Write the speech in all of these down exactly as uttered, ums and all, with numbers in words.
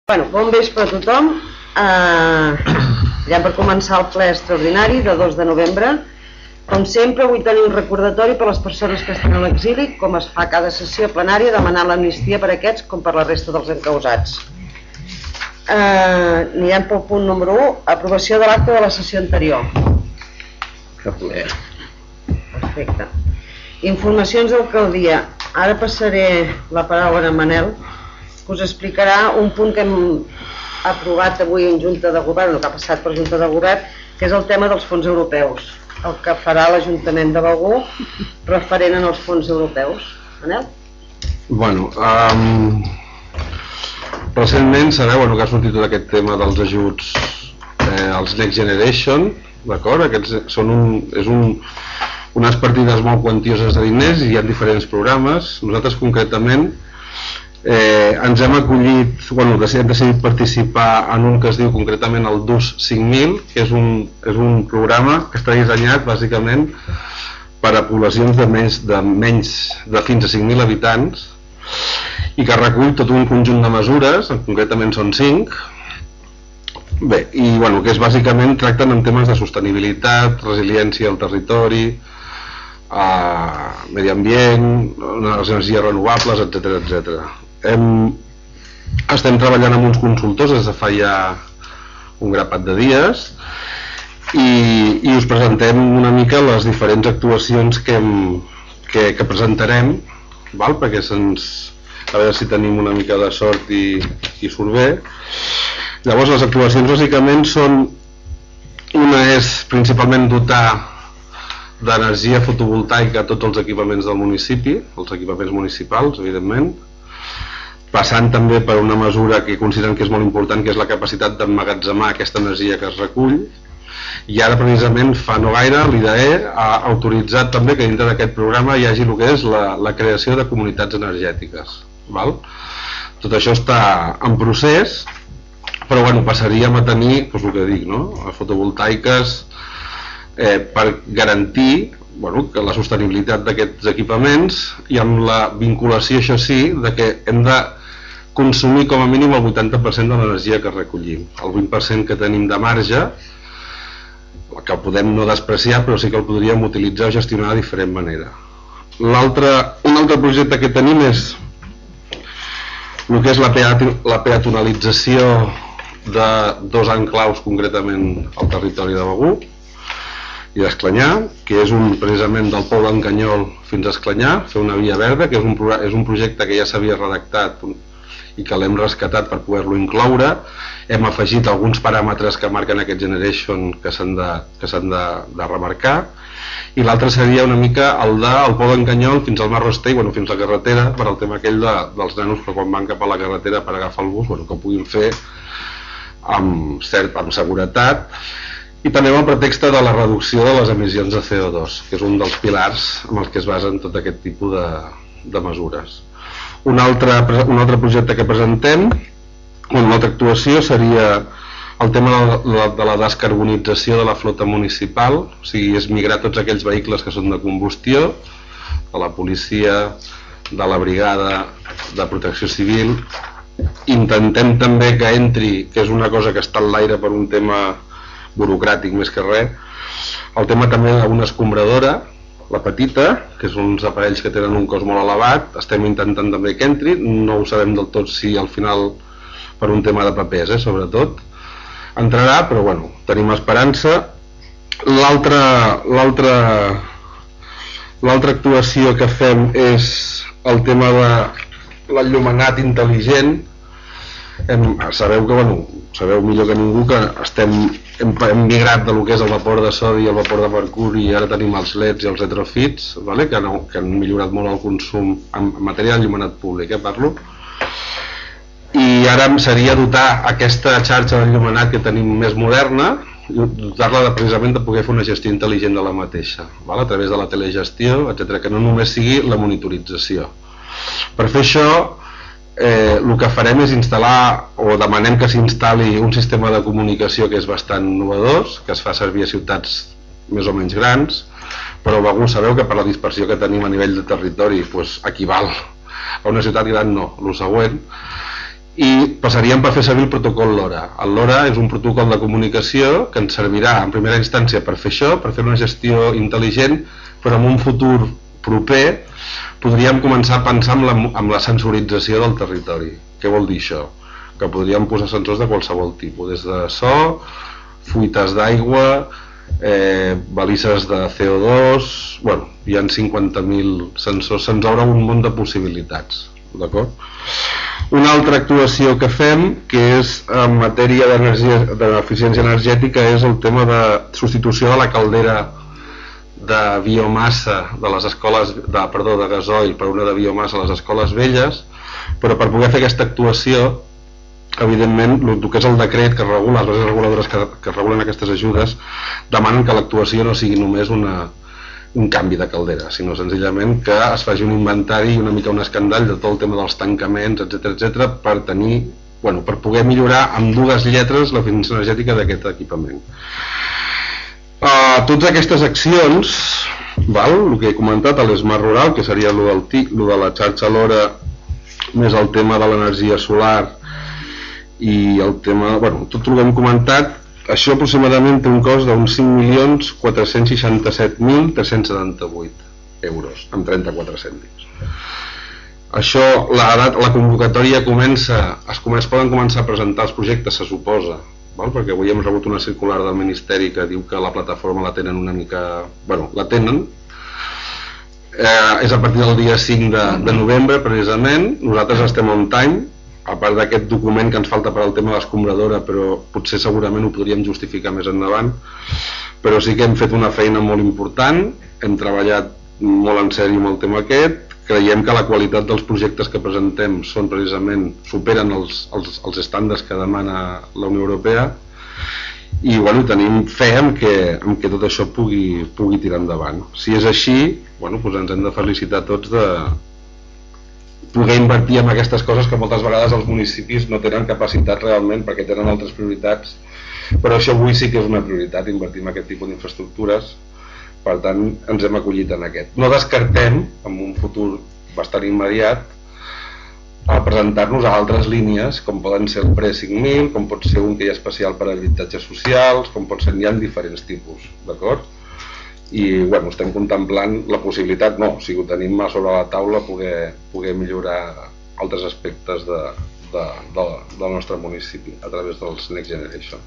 Bueno, bon vespre a tothom. Uh, ja per començar el ple extraordinari de dos de novembre. Com sempre, vull tenir un recordatori per a les persones que estan a l'exili, com es fa a cada sessió plenària, demanant l'amnistia per a aquests com per la resta dels encausats. Uh, anirem pel punt número u, aprovació de l'acte de la sessió anterior. Perfecte. Informacions d'alcaldia. Ara passaré la paraula a Manel, que us explicarà un punt que hem aprovat avui en Junta de Govern, o que ha passat per Junta de Govern, que és el tema dels fons europeus, el que farà l'Ajuntament de Begur referent en els fons europeus. Manel? Bueno, um, recentment sabeu bueno, que ha sortit tot aquest tema dels ajuts eh, als Next Generation, d'acord? Aquests són un, és un, unes partides molt quantioses de diners i hi ha diferents programes. Nosaltres concretament Eh, ens hem acollit, bueno, hem decidit participar en un que es diu concretament el D U S cinc mil, que és un, és un programa que està dissenyat bàsicament per a poblacions de menys de, menys de fins a cinc mil habitants i que recull tot un conjunt de mesures, concretament són cinc. Bé, i bueno, que és bàsicament tracten en temes de sostenibilitat, resiliència al territori, eh, medi ambient, les energies renovables, etcètera, etcètera. Hem, estem treballant amb uns consultors des de fa ja un grapat de dies i, i us presentem una mica les diferents actuacions que, hem, que, que presentarem, val? Perquè se'ns, a veure si tenim una mica de sort i, i surt bé. Llavors les actuacions bàsicament són, una és principalment dotar d'energia fotovoltaica a tots els equipaments del municipi, els equipaments municipals, evidentment, passant també per una mesura que consideren que és molt important, que és la capacitat d'emmagatzemar aquesta energia que es recull. I ara precisament fa no gaire l'I D E ha autoritzat també que dintre d'aquest programa hi hagi el que és la, la creació de comunitats energètiques, val? Tot això està en procés, però bueno, passaríem a tenir doncs, el que dic, no? Fotovoltaiques eh, per garantir bueno, que la sostenibilitat d'aquests equipaments i amb la vinculació, això sí, de que hem de consumir com a mínim el vuitanta per cent de l'energia que recollim. El vint per cent que tenim de marge, que el podem no despreciar, però sí que el podríem utilitzar o gestionar de diferent manera. L'altre, un altre projecte que tenim és el que és la, peat, la peatonalització de dos enclaus, concretament al territori de Begur i d'Esclanyà, que és un, precisament del Pou d'en Canyol fins a Esclanyà, fer una via verda, que és un, és un projecte que ja s'havia redactat i que l'hem rescatat per poder-lo incloure. Hem afegit alguns paràmetres que marquen aquest Generation que s'han de, que s'han de, de remarcar, i l'altre seria una mica el del Pou d'en Canyol fins al Mar Rostell, bueno, fins a la carretera, per al tema aquell de, dels nanos que quan van cap a la carretera per agafar el bus, bueno, que ho puguin fer amb, cert, amb seguretat, i també amb el pretext de la reducció de les emissions de C O dos, que és un dels pilars amb els que es basen tot aquest tipus de, de mesures. Un altre, un altre projecte que presentem, una altra actuació, seria el tema de la, de la descarbonització de la flota municipal, o sigui, és migrar tots aquells vehicles que són de combustió, de la policia, de la brigada de protecció civil. Intentem també que entri, que és una cosa que està en l'aire per un tema burocràtic més que res, el tema també d'una escombradora, la petita, que són uns aparells que tenen un cost molt elevat, estem intentant també que entri, no ho sabem del tot si al final per un tema de papers, eh, sobretot, entrarà, però bueno, tenim esperança. L'altra l'altra l'altra actuació que fem és el tema de l'enllumenat intel·ligent. Hem, sabeu que, bueno, sabeu millor que ningú que estem, hem, hem migrat de lo que és el vapor de sodi i el vapor de mercuri i ara tenim els L E Ds i els retrofits, vale? que, han, que han millorat molt el consum en matèria d'enllumenat públic, eh, parlo. I ara seria dotar aquesta xarxa d'enllumenat que tenim més moderna, dotar-la de, precisament de poder fer una gestió intel·ligent de la mateixa, vale? A través de la telegestió, etcètera, que no només sigui la monitorització. Per fer això, Eh, el que farem és instal·lar, o demanem que s'instal·li un sistema de comunicació que és bastant innovador, que es fa servir a ciutats més o menys grans, però Begur sabeu que per la dispersió que tenim a nivell de territori pues, equival a una ciutat gran, no, el següent, i passaríem per fer servir el protocol LoRa. El LoRa és un protocol de comunicació que ens servirà en primera instància per fer això, per fer una gestió intel·ligent, però en un futur proper podríem començar a pensar amb la, amb la sensorització del territori. Què vol dir això? Que podríem posar sensors de qualsevol tipus, des de so, fuites d'aigua, eh, balises de C O dos, bueno, hi ha cinquanta mil sensors, se'ns obre un munt de possibilitats, d'acord? Una altra actuació que fem, que és en matèria d'eficiència energètica, és el tema de substitució de la caldera de biomassa de les escoles, de, perdó, de gasoil per una de biomassa a les escoles velles, però per poder fer aquesta actuació, evidentment, el que és el decret que regula, les bases reguladores que, que regulen aquestes ajudes, demanen que l'actuació no sigui només una, un canvi de caldera, sinó senzillament que es faci un inventari i una mica un escandall de tot el tema dels tancaments, etcètera, etcètera, per tenir, bueno, per poder millorar amb dues lletres l'eficiència energètica d'aquest equipament. Uh, totes aquestes accions, val, el que he comentat, l'Smart Rural, que seria el del T I C, el de la xarxa LoRa, més el tema de l'energia solar i el tema, bueno, tot el que hem comentat, això aproximadament té un cost d'uns cinc milions quatre-cents seixanta-set mil tres-cents setanta-vuit euros, amb trenta-quatre cèntims. Això, la, la convocatòria comença, es, es poden començar a presentar els projectes, se suposa, val? Perquè avui hem rebut una circular del Ministeri que diu que la plataforma la tenen una mica... Bueno, la tenen, eh, és a partir del dia cinc de, de novembre, precisament, nosaltres estem on time, a part d'aquest document que ens falta per al tema de l'escombradora, però potser segurament ho podríem justificar més endavant, però sí que hem fet una feina molt important, hem treballat molt en sèrio amb el tema aquest, creiem que la qualitat dels projectes que presentem són precisament, superen els, els, els estàndards que demana la Unió Europea, i bueno, tenim fe en que, en que tot això pugui, pugui tirar endavant. Si és així, bueno, doncs ens hem de felicitar tots de poder invertir en aquestes coses que moltes vegades els municipis no tenen capacitat realment perquè tenen altres prioritats, però això avui sí que és una prioritat, invertir en aquest tipus d'infraestructures, per tant ens hem acollit en aquest. No descartem, en un futur bastant immediat, a presentar-nos a altres línies, com poden ser el Pre cinc mil, com pot ser un que hi ha especial per a habitatges socials, com pot ser, hi ha diferents tipus, d'acord? I bueno, estem contemplant la possibilitat, no, si ho tenim a sobre la taula, poder, poder millorar altres aspectes de, de, de, del nostre municipi a través dels Next Generation.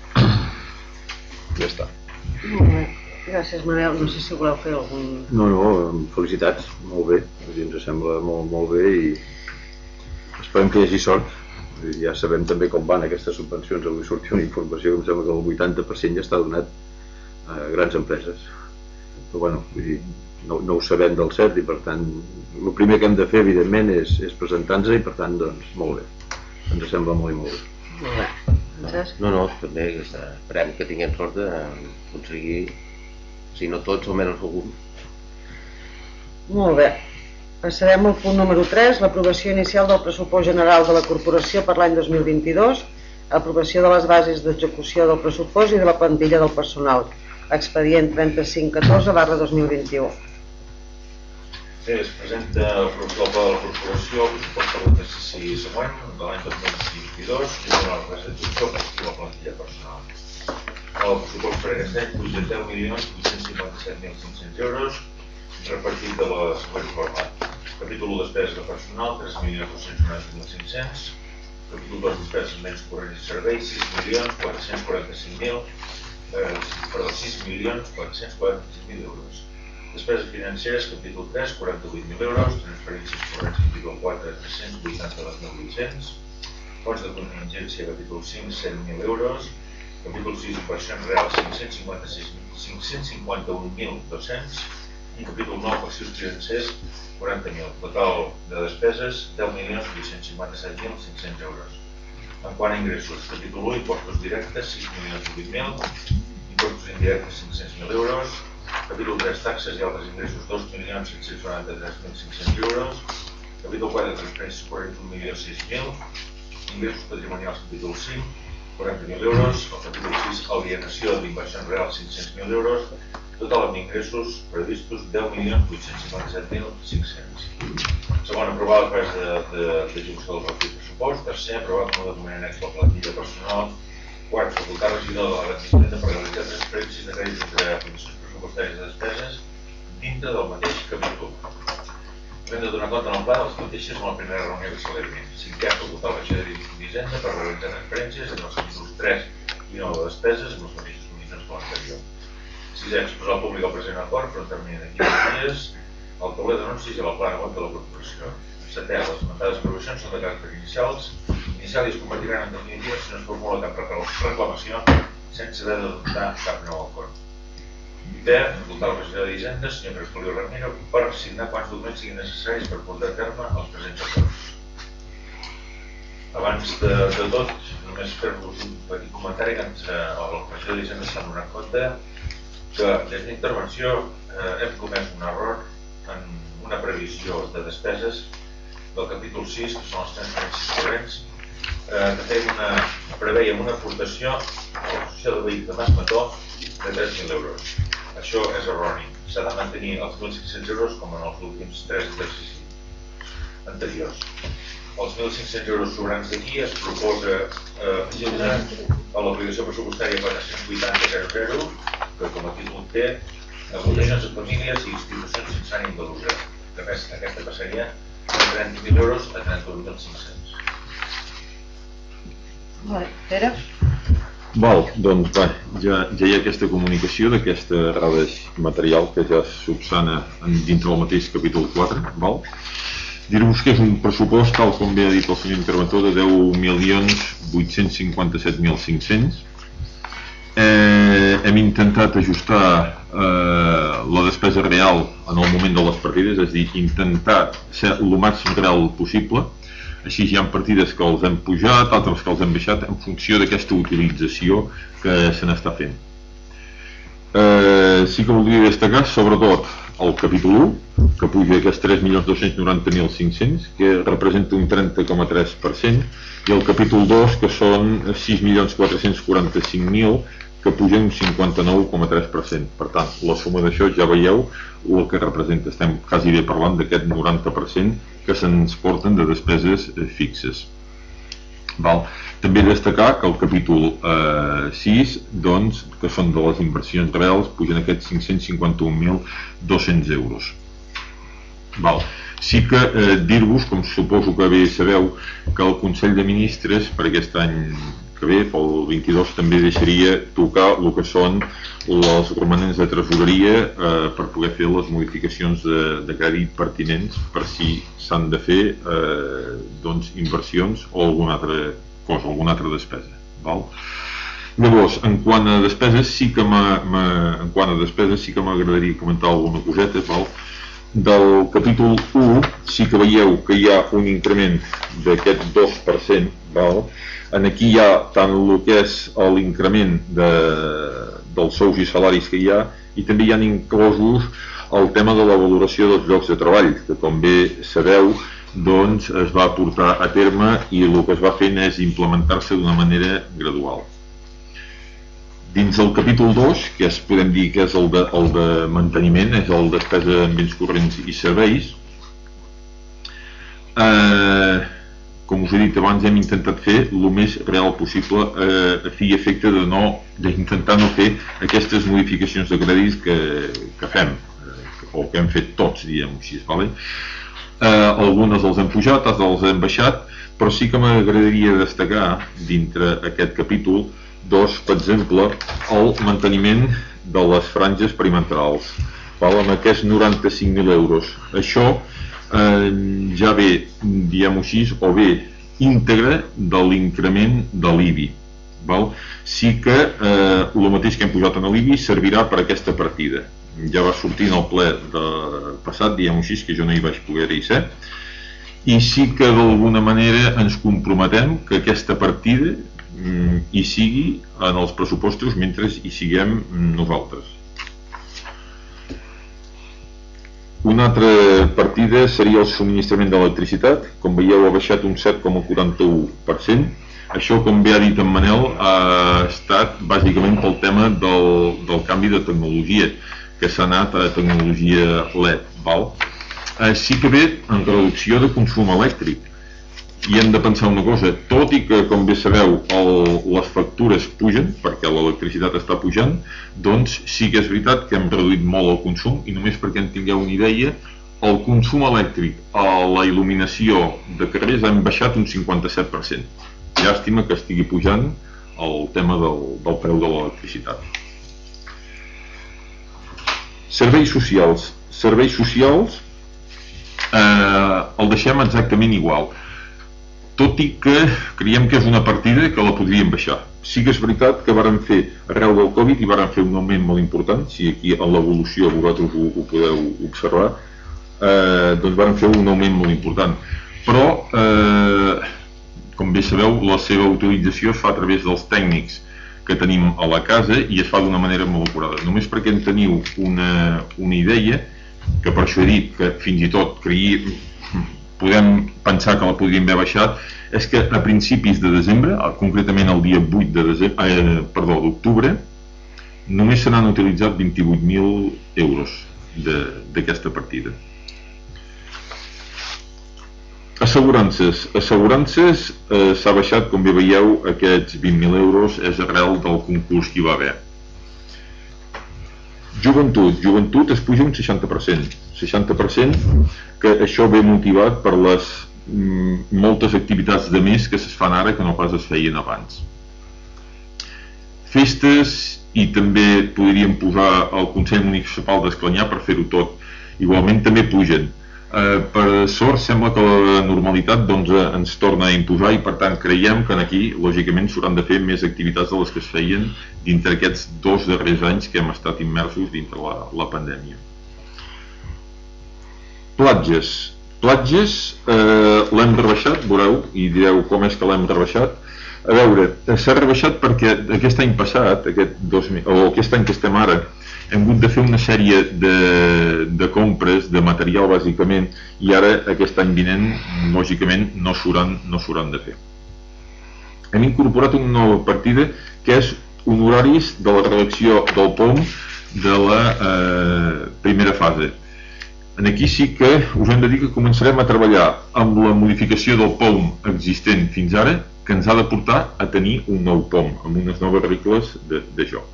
Ja està. Molt bé. Gràcies, Manel. No sé si voleu fer algun... No, no, felicitats, molt bé. Ens sembla molt, molt bé i esperem que hi hagi sort. Ja sabem també com van aquestes subvencions. Avui sortia una informació que em sembla que el vuitanta per cent ja està donat a grans empreses. Però bueno, no, no ho sabem del cert i per tant el primer que hem de fer evidentment és, és presentar-nos i per tant doncs molt bé, ens sembla molt i molt bé. Molt bé. No, no, també esperem que tinguem sort d'aconseguir, si no tots, almenys algun. Molt bé. Passarem al punt número tres, l'aprovació inicial del pressupost general de la Corporació per l'any dos mil vint-i-dos, aprovació de les bases d'execució del pressupost i de la plantilla del personal. Expedient trenta-cinc catorze barra dos mil vint-i-u. Bé, es presenta el protocol de la Corporació, el pressupost per l'exercici següent, de l'any dos mil vint-i-dos, i de la realització i la plantilla personal. El pressupost per aquest any puja deu milions vuit-cents cinquanta-set mil cinc-cents euros, repartit de la següent forma. Capítol u, despeses de personal, tres milions dos-cents noranta mil cinc-cents. Capítol dos, despeses menys corrents i serveis, sis milions quatre-cents quaranta-cinc mil, perdó, sis milions quatre-cents quaranta-cinc mil euros. Despeses financeres, capítol tres, quaranta-vuit mil euros, transferències corrents, capítol quatre, tres-cents vuitanta-dos mil vuit-cents, fons de contingència, capítol cinc, set mil euros, capítol sis, operacions reals, cinc-cents cinquanta-un mil dos-cents, i capítol nou, passius financers, quaranta mil. Total de despeses, deu milions vuit-cents cinquanta-set mil cinc-cents euros. En quant a ingressos, capítol u, impostos directes, sis milions divuit mil, impostos indirectes, cinc-cents mil euros, capítol tres, taxes i altres ingressos, dos milions set-cents noranta-tres mil cinc-cents euros, capítol quatre, transferències corrents, un milió sis mil, ingressos patrimonials, capítol cinc, quaranta mil euros, el capítol sis, alienació d'inversions reals, cinc-cents mil euros, total amb ingressos previstos, deu milions vuit-cents cinquanta-set mil cinc-cents. Segon, aprovar la presa d'execució del partit pressupost pressupost. Tercer, aprovar com el document annex la plantilla personal. Quart, facultar regidor de la Vicepresidenta per realitzar transferències de crèdits entre aplicacions pressupostàries de despeses dintre del mateix capítol. Hem de donar compte en el pla de les mateixes en la primera reunió que celebri. Cinquè, facultar el regidor d'Hisenda per realitzar transferències entre els capítols tres i nou de despeses amb les mateixes condicions que l'anterior. Sisè, exposar al públic el present acord per un termini de quinze dies al tauler d'anuncis i a la plana web de la corporació. Setè, les esmentades aprovacions són de caràcter inicials inicial i es convertiran en definitives si no es formula cap reclamació sense haver d'adoptar cap nou acord. Vuitè, facultar el regidor d'Hisenda, senyor Crespolio Ramiro, per signar quants documents siguin necessaris per portar a terme els presents acords. Abans de, de tot, només fer-vos un petit comentari que ens, el regidor d'Hisenda s'ha donat compte que des d'intervenció eh, hem comès un error en una previsió de despeses del capítol sis, que són les transferències corrents, eh, que feim una, preveiem una aportació a l'associació de veïns de Masmató de tres mil euros. Això és erroni. S'ha de mantenir els mil cinc-cents euros com en els últims tres exercicis anteriors. Els mil cinc-cents euros sobrants d'aquí es proposa eh, afegir-ne a l'obligació pressupostària quatre-cents vuitanta zero zero, que com a títol té aportacions a famílies i institucions sense ànim de lucre. A més, aquesta passaria de trenta mil euros a trenta-un mil cinc-cents. Vale, Pere? Val, doncs va, ja, ja hi ha aquesta comunicació d'aquesta errades material que ja subsana dintre del mateix capítol quatre, val? Dir-vos que és un pressupost, tal com bé ha dit el senyor interventor, de deu milions vuit-cents cinquanta-set mil cinc-cents. Eh, hem intentat ajustar eh, la despesa real en el moment de les partides, és a dir, intentar ser el màxim real possible. Així hi ha partides que els hem pujat, altres que els hem baixat en funció d'aquesta utilització que se n'està fent. Eh, sí que voldria destacar sobretot el capítol u, que puja aquests tres milions dos-cents noranta mil cinc-cents, que representa un trenta coma tres per cent, i el capítol dos, que són sis milions quatre-cents quaranta-cinc mil, que puja un cinquanta nou coma tres per cent. Per tant, la suma d'això ja veieu el que representa. Estem quasi bé parlant d'aquest noranta per cent que se'ns porten de despeses fixes. Val. També destacar que el capítol eh, sis, doncs, que són de les inversions reals, pugen aquests cinc-cents cinquanta-un mil dos-cents euros. Val. Sí que eh, dir-vos, com suposo que bé sabeu, que el Consell de Ministres per aquest any que ve, pel vint-i-dos, també deixaria tocar el que són els romanents de tresoreria eh, per poder fer les modificacions de, de crèdit pertinents per si s'han de fer eh, doncs, inversions o alguna altra cosa, alguna altra despesa. Val? Llavors, en quant a despeses, sí que en quant a despeses sí que m'agradaria comentar alguna coseta. Val? Del capítol u sí que veieu que hi ha un increment d'aquest dos per cent. Val? En aquí hi ha tant el que és l'increment de, dels sous i salaris que hi ha, i també hi ha inclosos el tema de la valoració dels llocs de treball, que com bé sabeu doncs es va portar a terme i el que es va fent és implementar-se d'una manera gradual. Dins del capítol dos, que és, podem dir que és el de, el de manteniment, és el de despesa en béns corrents i serveis, eh, com us he dit abans, hem intentat fer el més real possible eh, a fi i efecte de no, d'intentar no fer aquestes modificacions de crèdits que, que fem, eh, o que hem fet tots, diguem-ho així, vale? Eh, algunes els hem pujat, altres els hem baixat, però sí que m'agradaria destacar dintre aquest capítol dos, per exemple, el manteniment de les franges perimetrals, val? Amb aquests noranta-cinc mil euros. Això eh, ja ve, diguem-ho així, o bé íntegre de l'increment de l'I B I. Val? Sí que eh, el mateix que hem posat en l'I B I servirà per aquesta partida. Ja va sortir en el ple de passat, diguem-ho així, que jo no hi vaig poder-hi ser, i sí que d'alguna manera ens comprometem que aquesta partida mm, hi sigui en els pressupostos mentre hi siguem nosaltres. Una altra partida seria el subministrament d'electricitat. Com veieu, ha baixat un set coma quaranta-u per cent. Això, com bé ha dit en Manel, ha estat bàsicament pel tema del, del canvi de tecnologia, que s'ha anat a tecnologia L E D. Val? Eh, sí que ve en reducció de consum elèctric. i hem de pensar una cosa, tot i que, com bé sabeu, el, les factures pugen, perquè l'electricitat està pujant, doncs sí que és veritat que hem reduït molt el consum, i només perquè en tingueu una idea, el consum elèctric a la il·luminació de carrers hem baixat un cinquanta-set per cent. Llàstima que estigui pujant el tema del, del preu de l'electricitat. Serveis socials. Serveis socials eh, el deixem exactament igual, tot i que creiem que és una partida que la podríem baixar. Sí que és veritat que varen fer, arreu del Covid, i varen fer un augment molt important, si aquí en l'evolució vosaltres ho, ho podeu observar, eh, doncs varen fer un augment molt important. Però, eh, com bé sabeu, la seva utilització es fa a través dels tècnics que tenim a la casa i es fa d'una manera molt acurada. Només perquè en teniu una, una idea, que per això he dit que fins i tot creiem, podem pensar que la podríem haver baixat, és que a principis de desembre, concretament el dia vuit de desembre, eh, perdó, d'octubre, només se n'han utilitzat vint-i-vuit mil euros d'aquesta partida. Assegurances. Assegurances eh, s'ha baixat, com bé veieu, aquests vint mil euros és arrel del concurs que hi va haver. Joventut. Joventut es puja un seixanta per cent. seixanta per cent, que això ve motivat per les mm, moltes activitats de més que es fan ara que no pas es feien abans. Festes, i també podríem posar el Consell Municipal d'Esclanyà per fer-ho tot. Igualment també pugen. Eh, per sort sembla que la normalitat doncs, ens torna a imposar i per tant creiem que aquí lògicament s'hauran de fer més activitats de les que es feien dintre aquests dos darrers anys que hem estat immersos dintre la, la pandèmia. Platges. Platges eh, l'hem rebaixat, veureu, i direu com és que l'hem rebaixat. A veure, s'ha rebaixat perquè aquest any passat, aquest, dos, o aquest any que estem ara, hem hagut de fer una sèrie de, de compres de material bàsicament i ara aquest any vinent lògicament no s'hauran no s'hauran de fer. Hem incorporat una nova partida que és honoraris de la redacció del P O M de la eh, primera fase. Aquí sí que us hem de dir que començarem a treballar amb la modificació del P O M existent fins ara, que ens ha de portar a tenir un nou P O M amb unes noves regles de, de joc.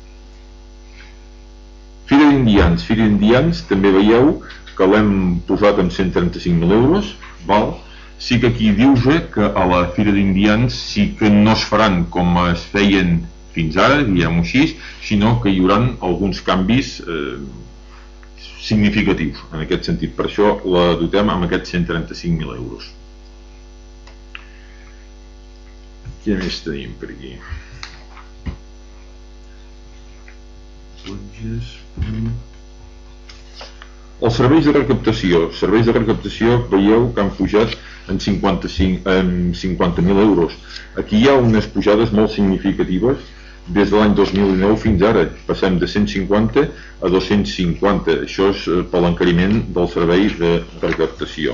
Fira d'Indians. Fira d'Indians també veieu que l'hem posat amb cent trenta-cinc mil euros, val? Sí que aquí dius que a la Fira d'Indians sí que no es faran com es feien fins ara, diguem-ho així, sinó que hi haurà alguns canvis eh, significatius en aquest sentit. Per això la dotem amb aquests cent trenta-cinc mil euros. Què més tenim per aquí? Els serveis de recaptació. Serveis de recaptació veieu que han pujat en cinquanta mil euros. Aquí hi ha unes pujades molt significatives des de l'any dos mil dinou fins ara. Passem de cent cinquanta a dos-cents cinquanta. Això és per l'encariment dels serveis de recaptació.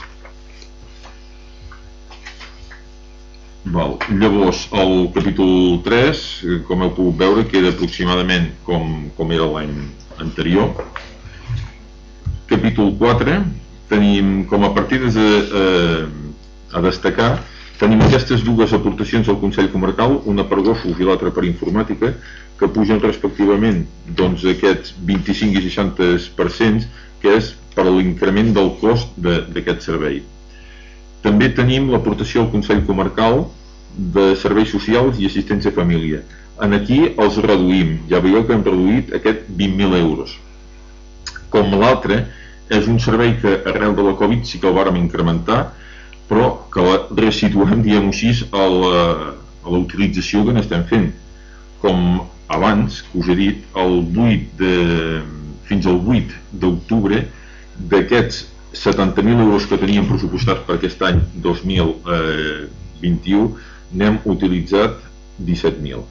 Val. Llavors, el capítol tres, com heu pogut veure, queda aproximadament com, com era l'any anterior. Capítol quatre, tenim com a partides a, a, a destacar, tenim aquestes dues aportacions al Consell Comarcal, una per gossos i l'altra per informàtica, que pugen respectivament doncs, aquests vint-i-cinc i seixanta per cent, que és per l'increment del cost d'aquest servei. També tenim l'aportació al Consell Comarcal de Serveis Socials i Assistència a Família. En aquí els reduïm, ja veieu que hem reduït aquest vint mil euros. Com l'altre, és un servei que arrel de la Covid sí que el vàrem incrementar, però que la resituem, diguem-ho així, a la, a la utilització que n'estem fent. Com abans, que us he dit, el vuit de, fins al vuit d'octubre, d'aquests setanta mil euros que teníem pressupostats per aquest any dos mil vint-i-u, n'hem utilitzat disset mil.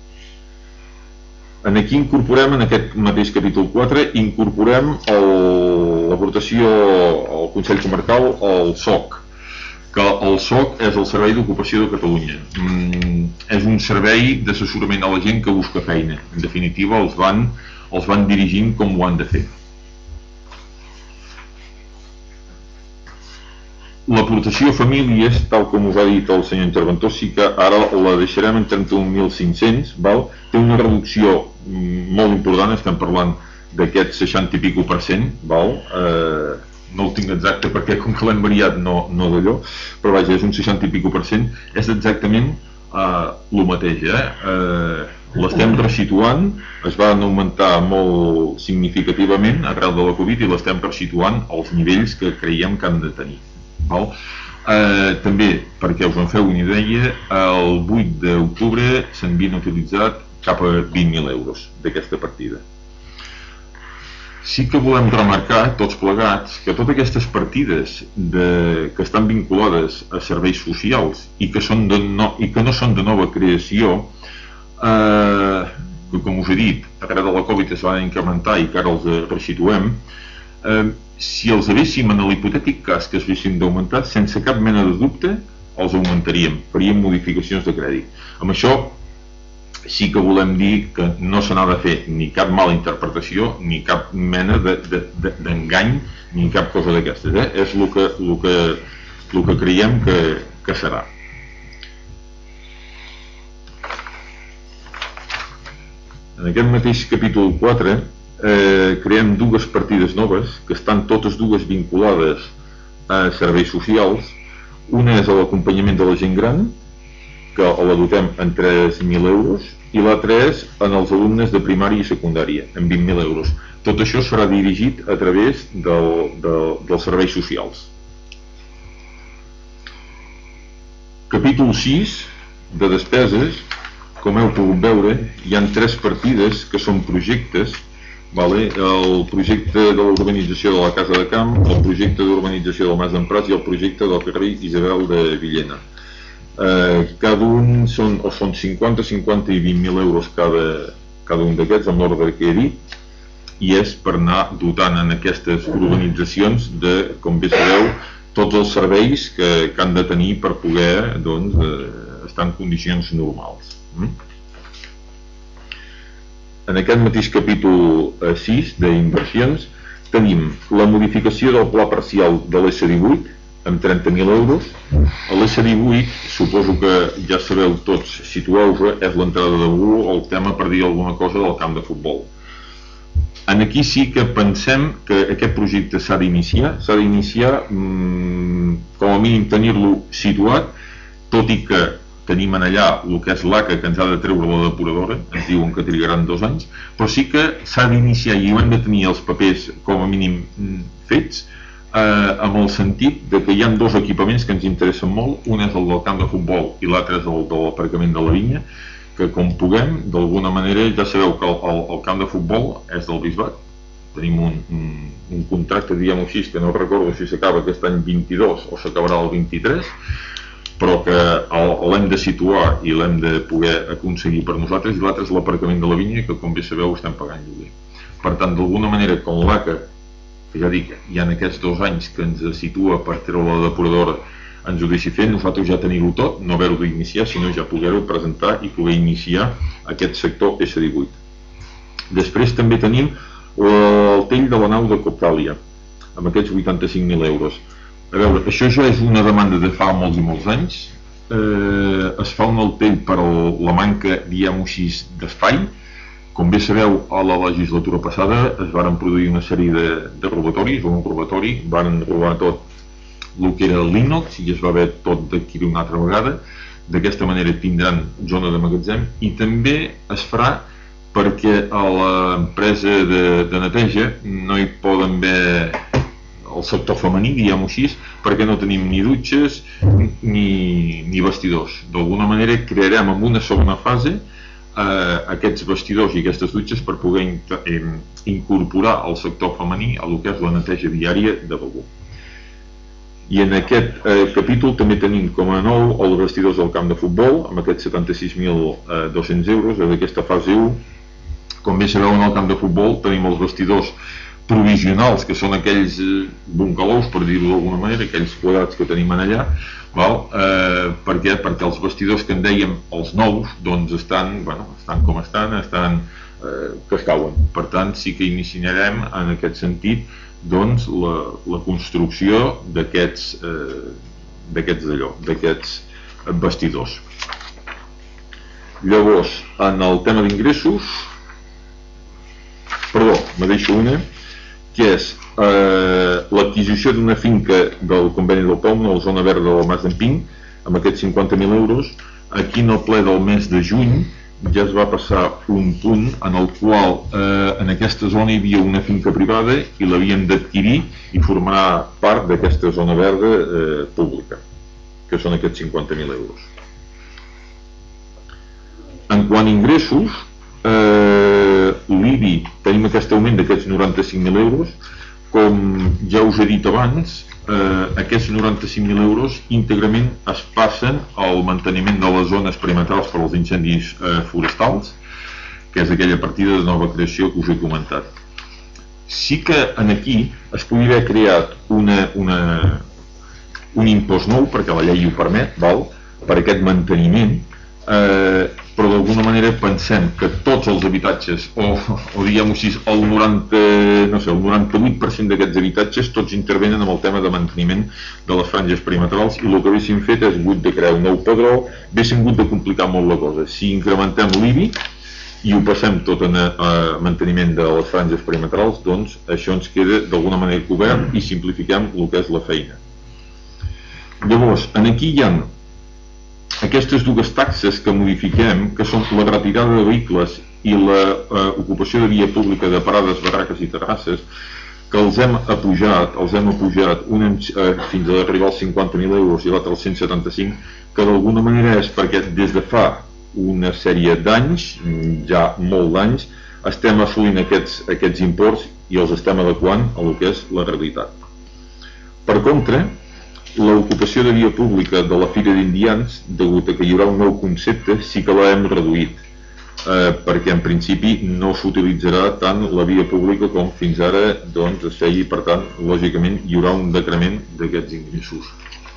Aquí incorporem, en aquest mateix capítol quatre, incorporem l'aportació al Consell Comarcal al S O C, que el S O C és el Servei d'Ocupació de Catalunya. Mm, és un servei d'assessorament a la gent que busca feina. En definitiva, els van, els van dirigint com ho han de fer. L'aportació a famílies, tal com us ha dit el senyor interventor, sí que ara la deixarem en trenta-un mil cinc-cents, val? Té una reducció molt important, estem parlant d'aquest seixanta i pico per cent, val? Eh, no el tinc exacte perquè com que l'hem variat no, no d'allò, però vaja, és un seixanta i pico per cent, és exactament eh, el mateix, eh? eh l'estem resituant, es van augmentar molt significativament arrel de la Covid i l'estem resituant als nivells que creiem que han de tenir. Val? Eh, també, perquè us en feu una idea, el vuit d'octubre s'havien utilitzat cap a vint mil euros d'aquesta partida. Sí que volem remarcar, tots plegats, que totes aquestes partides de, que estan vinculades a serveis socials i que, són de no, i que no són de nova creació, eh, que com us he dit, arrel de la Covid es van incrementar i que ara els resituem, eh, si els haguéssim en l'hipotètic cas que es haguessin d'augmentar, sense cap mena de dubte els augmentaríem, faríem modificacions de crèdit. Amb això sí que volem dir que no se n'ha de fer ni cap mala interpretació ni cap mena d'engany de, de, ni cap cosa d'aquestes, eh? És el que, el que, el que creiem que, que serà. En aquest mateix capítol quatre eh, creem dues partides noves que estan totes dues vinculades a serveis socials. Una és l'acompanyament de la gent gran, que la dotem en tres mil euros, i l'altra és en els alumnes de primària i secundària, en vint mil euros. Tot això serà dirigit a través del, del, dels serveis socials. Capítol sis, de despeses. Com heu pogut veure, hi ha tres partides que són projectes, vale? El projecte de l'urbanització de la Casa de Camp, el projecte d'urbanització del Mas d'en Prats i el projecte del carrer Isabel de Villena. Eh, cada un són, o són cinquanta, cinquanta i vint mil euros cada, cada un d'aquests, amb l'ordre que he dit, i és per anar dotant en aquestes urbanitzacions de, com bé sabeu, tots els serveis que, que han de tenir per poder doncs, eh, estar en condicions normals. Mm? En aquest mateix capítol sis d'inversions tenim la modificació del pla parcial de l'S divuit amb trenta mil euros. L'S divuit, suposo que ja sabeu tots, situeu-vos, és l'entrada de Bú, el tema per dir alguna cosa del camp de futbol. En aquí sí que pensem que aquest projecte s'ha d'iniciar, s'ha d'iniciar mmm, com a mínim tenir-lo situat, tot i que tenim en allà el que és l'A C A que ens ha de treure la depuradora, ens diuen que trigaran dos anys, però sí que s'ha d'iniciar i hem de tenir els papers com a mínim fets, eh, amb el sentit de que hi ha dos equipaments que ens interessen molt, un és el del camp de futbol i l'altre és el de l'aparcament de la vinya, que com puguem, d'alguna manera, ja sabeu que el, el, el camp de futbol és del Bisbat, tenim un, un, un contracte, diguem-ho així, que no recordo si s'acaba aquest any vint-i-dos o s'acabarà el vint-i-tres, però que l'hem de situar i l'hem de poder aconseguir per nosaltres, i l'altre és l'aparcament de la vinya, que com bé sabeu estem pagant lloguer. Per tant, d'alguna manera, com l'A C A, que ja dic, hi ha aquests dos anys que ens situa per treure la depuradora, ens ho deixi fer, nosaltres ja tenir-ho tot, no haver-ho d'iniciar, sinó ja poder-ho presentar i poder iniciar aquest sector S divuit. Després també tenim el tell de la nau de Coptàlia, amb aquests vuitanta-cinc mil euros. A veure, això ja és una demanda de fa molts i molts anys. Eh, es fa un altell per el, la manca, diguem-ho així, d'espai. Com bé sabeu, a la legislatura passada es varen produir una sèrie de, de robatoris, o un robatori, varen robar tot el que era l'inox i es va haver tot d'adquirir una altra vegada. D'aquesta manera tindran zona de magatzem i també es farà perquè a l'empresa de, de neteja no hi poden haver el sector femení, diguem-ho així, perquè no tenim ni dutxes ni, ni vestidors. D'alguna manera crearem en una segona fase eh, aquests vestidors i aquestes dutxes per poder in eh, incorporar el sector femení a el que és la neteja diària de Begur. I en aquest eh, capítol també tenim com a nou els vestidors del camp de futbol, amb aquests setanta-sis mil dos-cents euros, és aquesta fase u. Com bé sabeu, en el camp de futbol tenim els vestidors provisionals, que són aquells buncalous, per dir-ho d'alguna manera, aquells quadrats que tenim en allà, val? Eh, per què? Perquè els vestidors que en dèiem els nous, doncs estan, bueno, estan com estan, estan eh, que es cauen. Per tant, sí que iniciarem en aquest sentit doncs, la, la construcció d'aquests eh, d'aquests d'allò, d'aquests vestidors. Llavors, en el tema d'ingressos, perdó, me deixo una, que és eh, l'adquisició d'una finca del conveni del Pom, a la zona verda del Mas d'en Pink, amb aquests cinquanta mil euros. Aquí en el ple del mes de juny ja es va passar un punt en el qual eh, en aquesta zona hi havia una finca privada i l'havíem d'adquirir i formar part d'aquesta zona verda eh, pública, que són aquests cinquanta mil euros. En quant a ingressos, eh, l'I B I tenim aquest augment d'aquests noranta-cinc mil euros. Com ja us he dit abans, eh, aquests noranta-cinc mil euros íntegrament es passen al manteniment de les zones perimetrals per als incendis eh, forestals, que és aquella partida de nova creació que us he comentat. Sí que en aquí es podria haver creat una, una, un impost nou, perquè la llei ho permet, val? Per aquest manteniment, eh, però d'alguna manera pensem que tots els habitatges, o, o diguem-ho així, el noranta, no sé, el noranta-vuit per cent d'aquests habitatges tots intervenen amb el tema de manteniment de les franges perimetrals, i el que haguéssim fet és hagut de crear un nou padró, haguéssim hagut de complicar molt la cosa. Si incrementem l'I B I i ho passem tot a, a manteniment de les franges perimetrals, doncs això ens queda d'alguna manera cobert i simplifiquem el que és la feina. Llavors, en aquí hi ha aquestes dues taxes que modifiquem, que són la retirada de vehicles i l'ocupació de via pública de parades, barraques i terrasses, que els hem apujat, els hem apujat un, eh, fins a arribar als cinquanta mil euros i l'altre als cent setanta-cinc, que d'alguna manera és perquè des de fa una sèrie d'anys, ja molt d'anys, estem assolint aquests, aquests imports i els estem adequant a el que és la realitat. Per contra, l'ocupació de via pública de la Fira d'Indians, degut a que hi haurà un nou concepte, sí que l'hem reduït, eh, perquè en principi no s'utilitzarà tant la via pública com fins ara doncs, es feia, i per tant, lògicament, hi haurà un decrement d'aquests ingressos.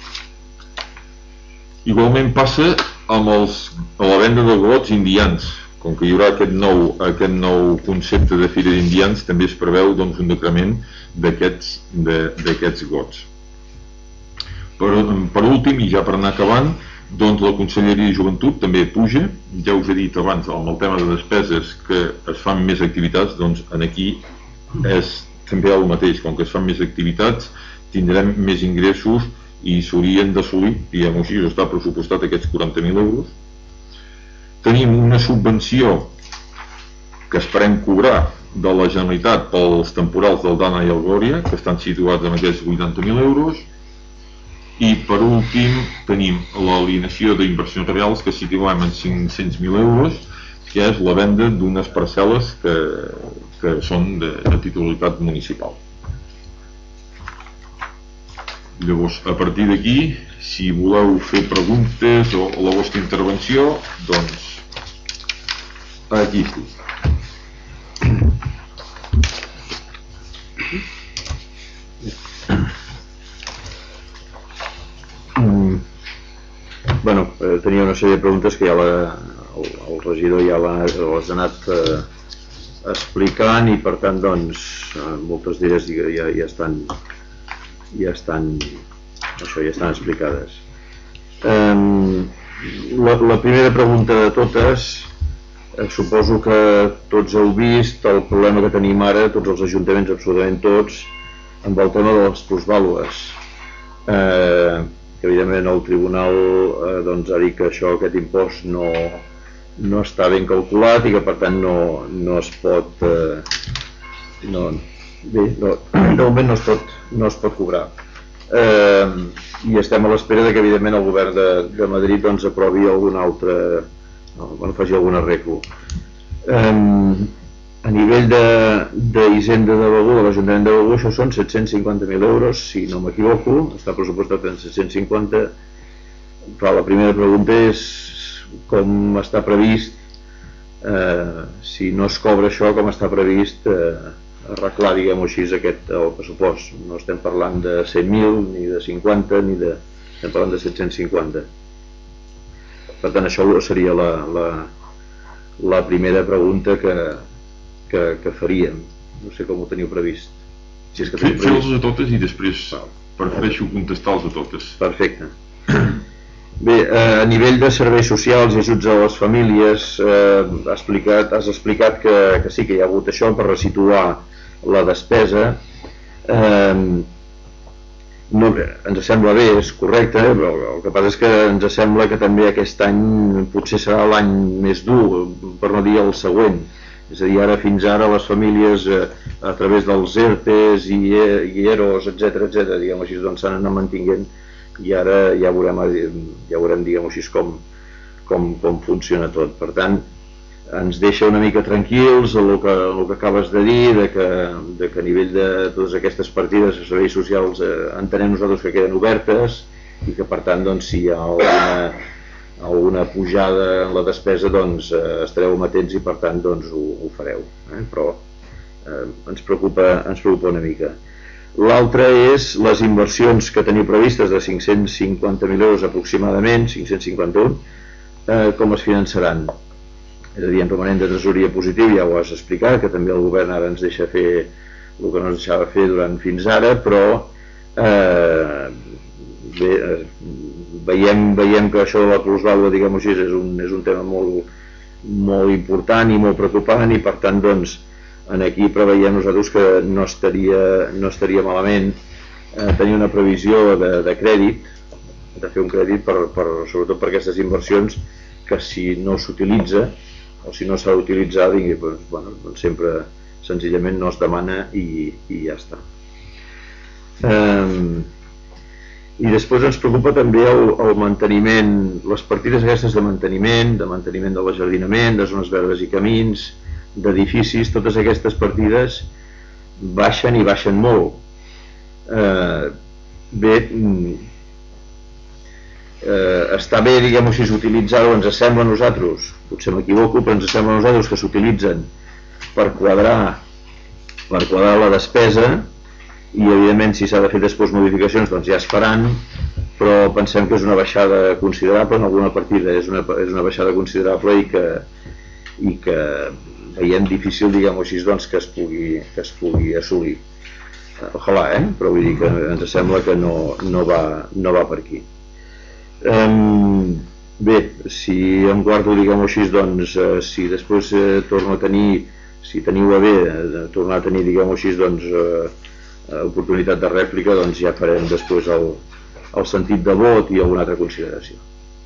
Igualment passa amb els, a la venda de gots indians. Com que hi haurà aquest nou, aquest nou concepte de Fira d'Indians, també es preveu doncs, un decrement d'aquests gots. Per, per últim, i ja per anar acabant, doncs la Conselleria de Joventut també puja. Ja us he dit abans, amb el tema de despeses, que es fan més activitats, doncs en aquí és també el mateix. Com que es fan més activitats, tindrem més ingressos i s'haurien d'assolir, diguem-ho així, està pressupostat aquests quaranta mil euros. Tenim una subvenció que esperem cobrar de la Generalitat pels temporals del Dana i el Glòria, que estan situats en aquests vuitanta mil euros. I per últim tenim l'alienació d'inversions reals que situem en cinc-cents mil euros, que és la venda d'unes parcel·les que, que són de, de titularitat municipal. Llavors, a partir d'aquí, si voleu fer preguntes o la vostra intervenció, doncs aquí estic. Bueno, eh, tenia una sèrie de preguntes que ja la, el, el regidor ja la, les ha anat eh, explicant, i per tant doncs eh, moltes d'elles ja, ja estan ja estan això ja estan explicades. Eh, la, la primera pregunta de totes, eh, suposo que tots heu vist el problema que tenim ara, tots els ajuntaments, absolutament tots, amb el tema de les plusvàlues. Eh, que evidentment el tribunal eh, doncs, ha dit que això, aquest impost no, no està ben calculat i que per tant no, no es pot eh, no, bé, no, de moment no es pot, no es pot cobrar, eh, i estem a l'espera de que evidentment el govern de, de Madrid doncs, aprovi algun altre, no, bueno, faci algun arreglo. eh, A nivell d'Hisenda de, de Begur, de l'Ajuntament de Begur, això són set-cents cinquanta mil euros, si no m'equivoco, està pressupostat en set-cents cinquanta. Clar, la primera pregunta és com està previst, eh, si no es cobra això, com està previst eh, arreglar, diguem-ho així, aquest el pressupost. No estem parlant de cent mil, ni de cinquanta, ni de... estem parlant de set-cents cinquanta. Per tant, això seria la, la, la primera pregunta que, que, que faríem. No sé com ho teniu previst. Si és que tenim Feu-les previst. a totes i després prefereixo contestar-los a totes. Perfecte. Bé, eh, a nivell de serveis socials i ajuts a les famílies, eh, has explicat, has explicat que, que sí que hi ha hagut això per resituar la despesa. Eh, no, ens sembla bé, és correcte, però el que passa és que ens sembla que també aquest any potser serà l'any més dur, per no dir el següent. És a dir, ara fins ara les famílies eh, a través dels ERTEs i, i EROs, etcètera, etcètera, diguem així, doncs s'han anat mantinguent i ara ja veurem, ja veurem diguem així, com, com, com funciona tot. Per tant, ens deixa una mica tranquils el que, el que acabes de dir, de que, de que a nivell de totes aquestes partides de serveis socials eh, entenem nosaltres que queden obertes i que per tant, doncs, si hi ha alguna, alguna pujada en la despesa, doncs eh, estareu amatents i per tant doncs, ho, ho fareu. Eh? Però eh, ens, preocupa, ens preocupa una mica. L'altre és les inversions que teniu previstes de cinc-cents cinquanta mil euros aproximadament, cinc-cents cinquanta-un, eh, com es finançaran? És a dir, en romanent de tresoreria positiu, ja ho has explicat, que també el govern ara ens deixa fer el que no ens deixava fer durant fins ara, però eh, bé, eh, veiem, veiem que això de la plusvàlua, diguem-ho així, és un, és un tema molt, molt important i molt preocupant i per tant, doncs, en aquí preveiem nosaltres que no estaria, no estaria malament eh, tenir una previsió de, de crèdit, de fer un crèdit per, per, sobretot per aquestes inversions que si no s'utilitza o si no s'ha d'utilitzar, doncs, bueno, doncs sempre senzillament no es demana i, i ja està. Eh, I després ens preocupa també el, el manteniment, les partides aquestes de manteniment, de manteniment de l'ajardinament, de zones verdes i camins, d'edificis, totes aquestes partides baixen i baixen molt. Eh, bé, eh, està bé, diguem-ho així, utilitzar-ho, ens sembla a nosaltres, potser m'equivoco, però ens sembla a nosaltres que s'utilitzen per quadrar, per quadrar la despesa i evidentment si s'ha de fer després modificacions doncs ja es faran, però pensem que és una baixada considerable, en alguna partida és una, és una baixada considerable i que, i que veiem difícil, diguem-ho així, doncs, que, es pugui, que es pugui assolir. Ojalà, eh? Però vull dir que ens sembla que no, no, va, no va per aquí. Um, bé, si em guardo, diguem-ho així, doncs, eh, si després eh, torno a tenir, si teniu a bé, eh, tornar a tenir, diguem-ho així, doncs, eh, oportunitat de rèplica, doncs ja farem després el, el sentit de vot i alguna altra consideració.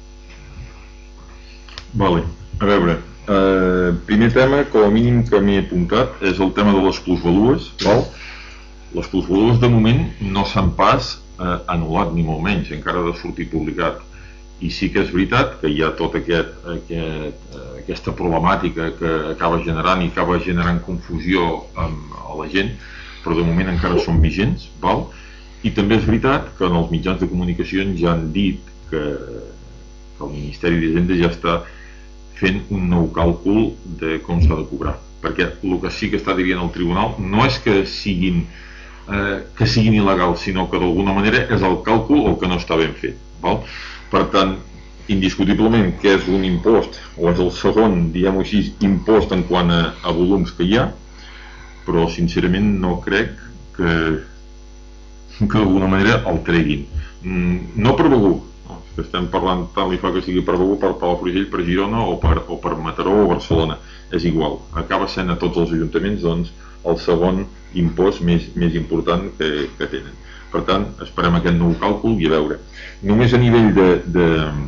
Vale, a veure, eh, primer tema, com a mínim que m'he apuntat, és el tema de les plusvalues. Val? Les plusvalues de moment no s'han pas eh, anul·lat ni molt menys, encara ha de sortir publicat. I sí que és veritat que hi ha tota aquest, aquest, aquesta problemàtica que acaba generant i acaba generant confusió amb a la gent, però de moment encara són vigents, val? I també és veritat que en els mitjans de comunicació ja han dit que, que el Ministeri d'Hisenda ja està fent un nou càlcul de com s'ha de cobrar, perquè el que sí que està dient el tribunal no és que siguin, eh, que siguin il·legals, sinó que d'alguna manera és el càlcul el que no està ben fet, val? Per tant, indiscutiblement que és un impost, o és el segon, diguem-ho així, impost en quant a, a volums que hi ha, però sincerament no crec que, que d'alguna manera el treguin. No per Begur, no? Que estem parlant, tant li fa que sigui per Begur, per Palafrugell, per Girona o per, o per Mataró o Barcelona, és igual. Acaba sent a tots els ajuntaments doncs, el segon impost més, més important que, que tenen. Per tant, esperem aquest nou càlcul i a veure. Només a nivell de, de,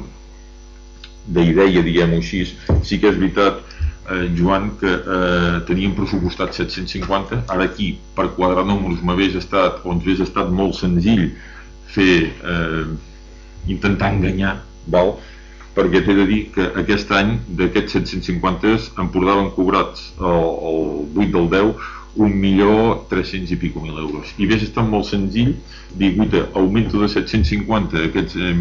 d'idea, diguem-ho així, sí que és veritat, eh, Joan, que eh, teníem pressupostat set-cents cinquanta, ara aquí, per quadrar números, m'hagués estat, o ens hagués estat molt senzill fer, eh, intentar enganyar, val? Perquè t'he de dir que aquest any, d'aquests set-cents cinquanta, en portaven cobrats el, el vuit del deu, un milió tres-cents i pico mil euros. I hauria estat molt senzill dir, guita, augmento de set-cents cinquanta aquests eh,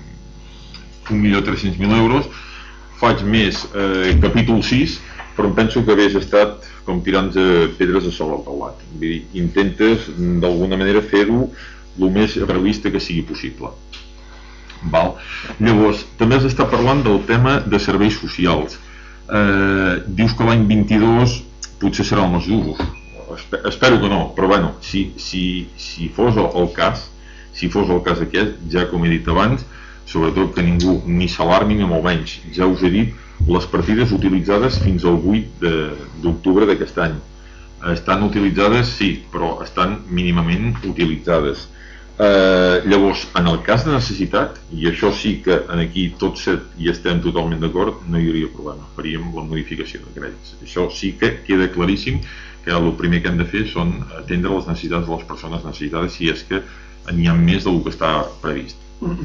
un milió tres-cents mil euros, faig més eh, capítol sis, però em penso que hauria estat com tirant pedres a sobre el teulat. Vull dir, intentes d'alguna manera fer-ho el més realista que sigui possible. Val? Llavors, també has estat parlant del tema de serveis socials. Eh, dius que l'any vint-i-dos potser seran els duros. espero que no, però bueno, si, si, si fos el cas, si fos el cas aquest, ja com he dit abans, sobretot que ningú ni s'alarmi ni molt menys, ja us he dit, les partides utilitzades fins al vuit d'octubre d'aquest any. Estan utilitzades, sí, però estan mínimament utilitzades. Eh, llavors, en el cas de necessitat, i això sí que aquí tots set hi estem totalment d'acord, no hi hauria problema, faríem la modificació de crèdits. Això sí que queda claríssim que el primer que hem de fer són atendre les necessitats de les persones necessitades, si és que n'hi ha més del que està previst.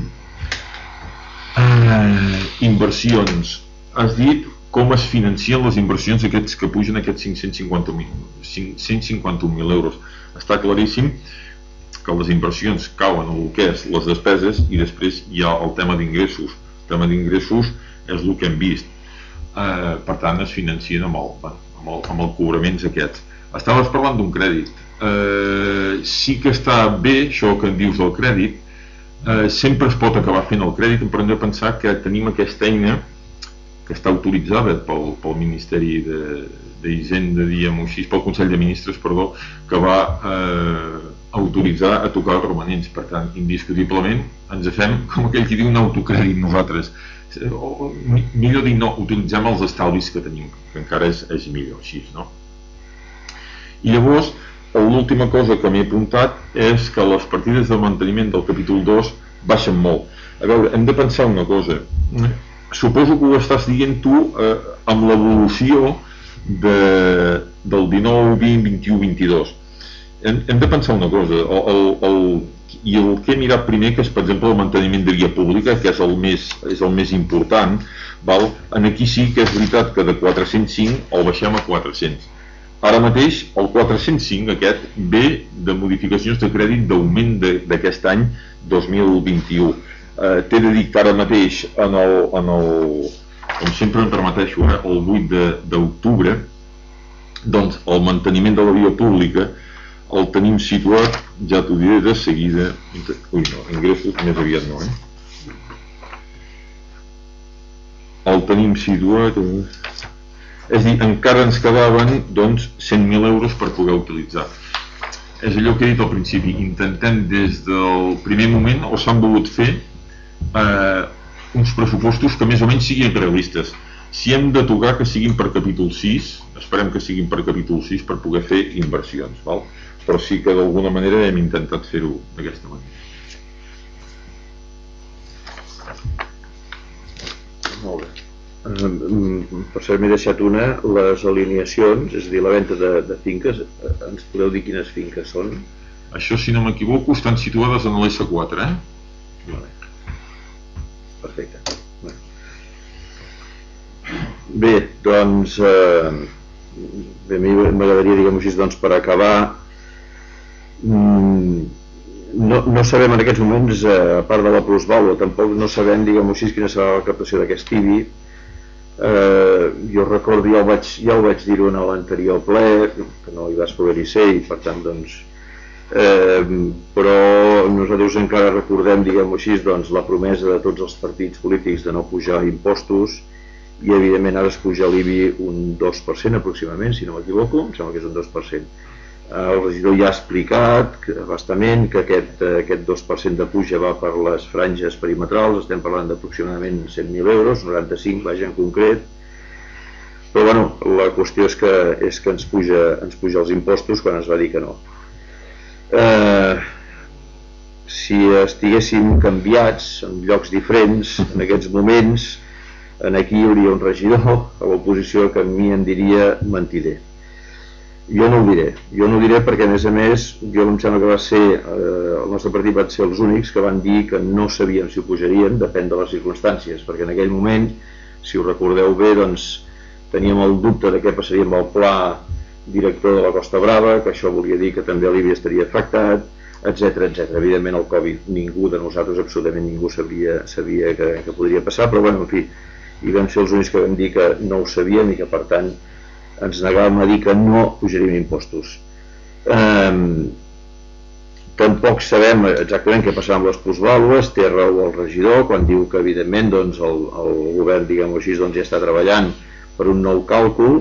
Eh, inversions. Has dit com es financien les inversions aquests que pugen aquests cinc-cents cinquanta mil euros. Està claríssim que les inversions cauen en el que és les despeses i després hi ha el tema d'ingressos. El tema d'ingressos és el que hem vist. Eh, per tant, es financien amb el, amb el, amb el cobraments aquests. Estaves parlant d'un crèdit. Eh, sí que està bé això que en dius del crèdit. Eh, sempre es pot acabar fent el crèdit, però hem de pensar que tenim aquesta eina que està autoritzada pel, pel Ministeri d'Hisenda, diguem-ho així, pel Consell de Ministres, perdó, que va eh, autoritzar a tocar els romanents. Per tant, indiscutiblement, ens fem, com aquell que diu, un autocrèdit nosaltres. O, millor dir, no, utilitzem els estalvis que tenim, que encara és, és millor, així, no? I llavors, l'última cosa que m'he apuntat és que les partides de manteniment del capítol dos baixen molt. A veure, hem de pensar una cosa. Suposo que ho estàs dient tu eh, amb l'evolució de, del dinou, vint, vint-i-u, vint-i-dos. Hem, hem de pensar una cosa, el, el, el, i el que he mirat primer, que és per exemple el manteniment de via pública, que és el més, és el més important, val? En aquí sí que és veritat que de quatre-cents cinc el baixem a quatre-cents. Ara mateix el quatre-cents cinc aquest ve de modificacions de crèdit d'augment d'aquest any dos mil vint-i-u. Eh, T'he de dir que ara mateix, en el, en el, com sempre em permeteixo, eh, el vuit d'octubre, doncs el manteniment de la via pública el tenim situat, ja t'ho diré de seguida, ui no, ingressos més aviat no, eh? El tenim situat, eh? És a dir, encara ens quedaven doncs cent mil euros per poder utilitzar. És allò que he dit al principi, intentem des del primer moment, o s'han volgut fer eh, uns pressupostos que més o menys siguin realistes. Si hem de tocar que siguin per capítol sis, esperem que siguin per capítol sis per poder fer inversions, val? Però sí que d'alguna manera hem intentat fer-ho d'aquesta manera. Molt bé. Uh, per cert, m'he deixat una, les alineacions, és a dir, la venda de, de finques, ens podeu dir quines finques són? Això, si no m'equivoco, estan situades en l'S quatre, eh? Vale. Perfecte. Bé, bé doncs, eh, bé, a mi m'agradaria, diguem-ho així, doncs, per acabar, mm, no, no sabem en aquests moments, eh, a part de la plusvàlua, tampoc no sabem, diguem-ho així, quina serà la captació d'aquest I B I. Eh, jo recordo, ja ho vaig, ja ho vaig dir-ho en l'anterior ple, que no hi vas poder-hi ser i per tant doncs eh, però nosaltres encara recordem, diguem-ho així, doncs, la promesa de tots els partits polítics de no pujar impostos i evidentment ara es puja l'I B I un dos per cent aproximadament, si no m'equivoco, em sembla que és un dos per cent. El regidor ja ha explicat que, bastament que aquest, aquest dos per cent de puja va per les franges perimetrals, estem parlant d'aproximadament cent mil euros, noranta-cinc, vaja, en concret, però bueno, la qüestió és que, és que ens, puja, ens puja els impostos quan ens va dir que no. Eh, si estiguéssim canviats en llocs diferents, en aquests moments, aquí hi hauria un regidor a l'oposició que a mi em diria mentider. Jo no ho diré, jo no ho diré perquè a més a més jo em sembla que va ser, eh, el nostre partit va ser els únics que van dir que no sabíem si ho pujarien, depèn de les circumstàncies, perquè en aquell moment, si ho recordeu bé, doncs teníem el dubte de què passaria amb el pla director de la Costa Brava, que això volia dir que també l'I B I estaria afectat, etcètera, etcètera. Evidentment el Covid ningú de nosaltres, absolutament ningú sabia, sabia que, que podria passar, però bueno, en fi, i vam ser els únics que vam dir que no ho sabíem i que per tant ens negàvem a dir que no pujaríem impostos. Eh, tampoc sabem exactament què passarà amb les plusvàlues, té raó el regidor quan diu que evidentment doncs, el, el govern, diguem-ho així, doncs, ja està treballant per un nou càlcul.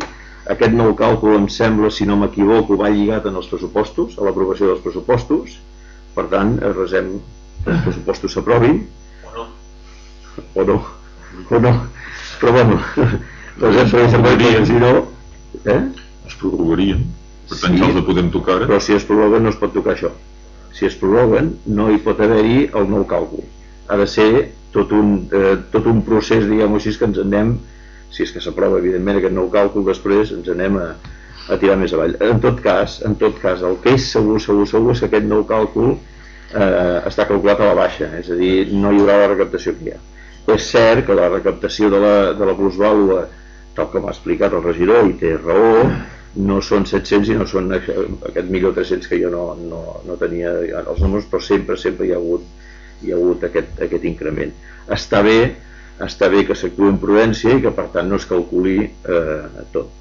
Aquest nou càlcul, em sembla, si no m'equivoco, va lligat en els pressupostos, a l'aprovació dels pressupostos. Per tant, resem que els pressupostos s'aprovin. O no. O no. O no. Però bueno, resem perquè si no... Eh? Es prorrogarien, per tant ja els podem tocar ara. Però si es prorroguen no es pot tocar això. Si es prorroguen no hi pot haver-hi el nou càlcul. Ha de ser tot un, eh, tot un procés, diguem-ho així, que ens anem, si és que s'aprova evidentment aquest nou càlcul, després ens anem a, a tirar més avall. En tot cas, en tot cas, el que és segur, segur, segur és que aquest nou càlcul eh, està calculat a la baixa, és a dir, no hi haurà la recaptació que hi ha. És cert que la recaptació de la, de la plusvàlua, tal com ha explicat el regidor, i té raó, no són set-cents i no són aquest mil tres-cents que jo no, no, no tenia els números, però sempre, sempre hi ha hagut, hi ha hagut aquest, aquest increment. Està bé, està bé que s'actuï amb prudència i que per tant no es calculi eh, tot.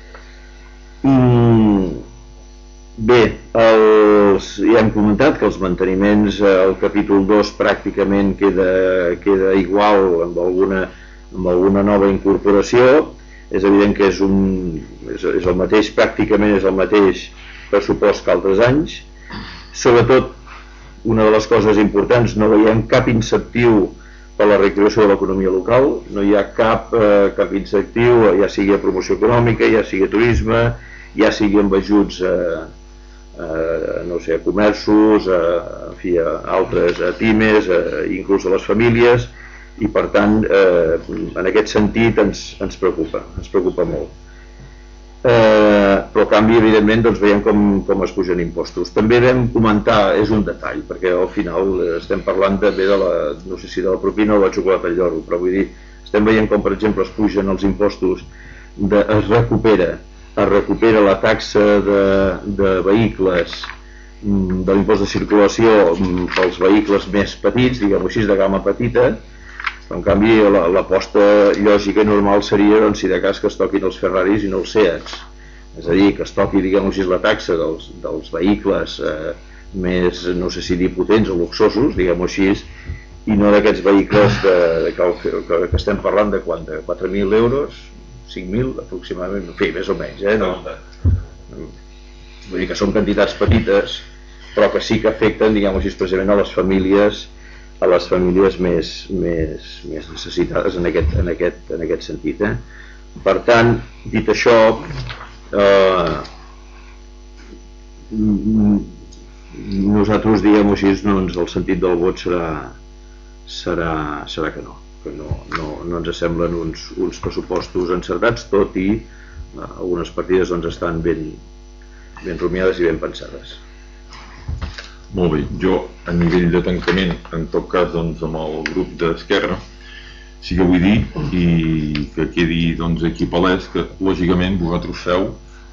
Mm, bé, els, ja hem comentat que els manteniments al capítol dos pràcticament queda, queda igual amb alguna, amb alguna nova incorporació. És evident que és, un, és, és el mateix, pràcticament és el mateix pressupost que altres anys. Sobretot, una de les coses importants, no veiem cap incentiu per la reactivació de l'economia local, no hi ha cap, eh, cap incentiu, ja sigui a promoció econòmica, ja sigui a turisme, ja sigui amb ajuts a, a, no sé, a comerços, a, en fi, a altres, a pimes, a, inclús a les famílies, i per tant, eh, en aquest sentit ens, ens preocupa, ens preocupa molt. Eh, però a canvi, evidentment, doncs veiem com, com es pugen impostos. També vam comentar, és un detall, perquè al final estem parlant també de la, no sé si de la propina o de la xocolata al lloro, però vull dir, estem veient com, per exemple, es pugen els impostos, de, es recupera, es recupera la taxa de, de vehicles, de l'impost de circulació pels vehicles més petits, diguem-ho així, de gamma petita. En canvi, l'aposta lògica i normal seria, doncs, si de cas que es toquin els Ferraris i no els Seats. És a dir, que es toqui, diguem-ho així, la taxa dels, dels vehicles eh, més, no sé si dir, potents o luxosos, diguem-ho així, i no d'aquests vehicles de, de, que, que, que estem parlant de quant? De quatre mil euros? cinc mil aproximadament? En fi, més o menys, eh? No? Vull dir que són quantitats petites, però que sí que afecten, diguem-ho així, precisament a les famílies a les famílies més, més, més necessitades en aquest, en aquest, en aquest sentit. Eh? Per tant, dit això, eh, nosaltres, diguem-ho així, doncs, el sentit del vot serà, serà, serà que no, que no, no, no ens semblen uns, uns pressupostos encertats, tot i eh, algunes partides doncs, estan ben, ben rumiades i ben pensades. Molt bé, jo a nivell de tancament, en tot cas doncs, amb el grup d'Esquerra, sí que vull dir, i que quedi doncs, aquí palès, que lògicament vosaltres feu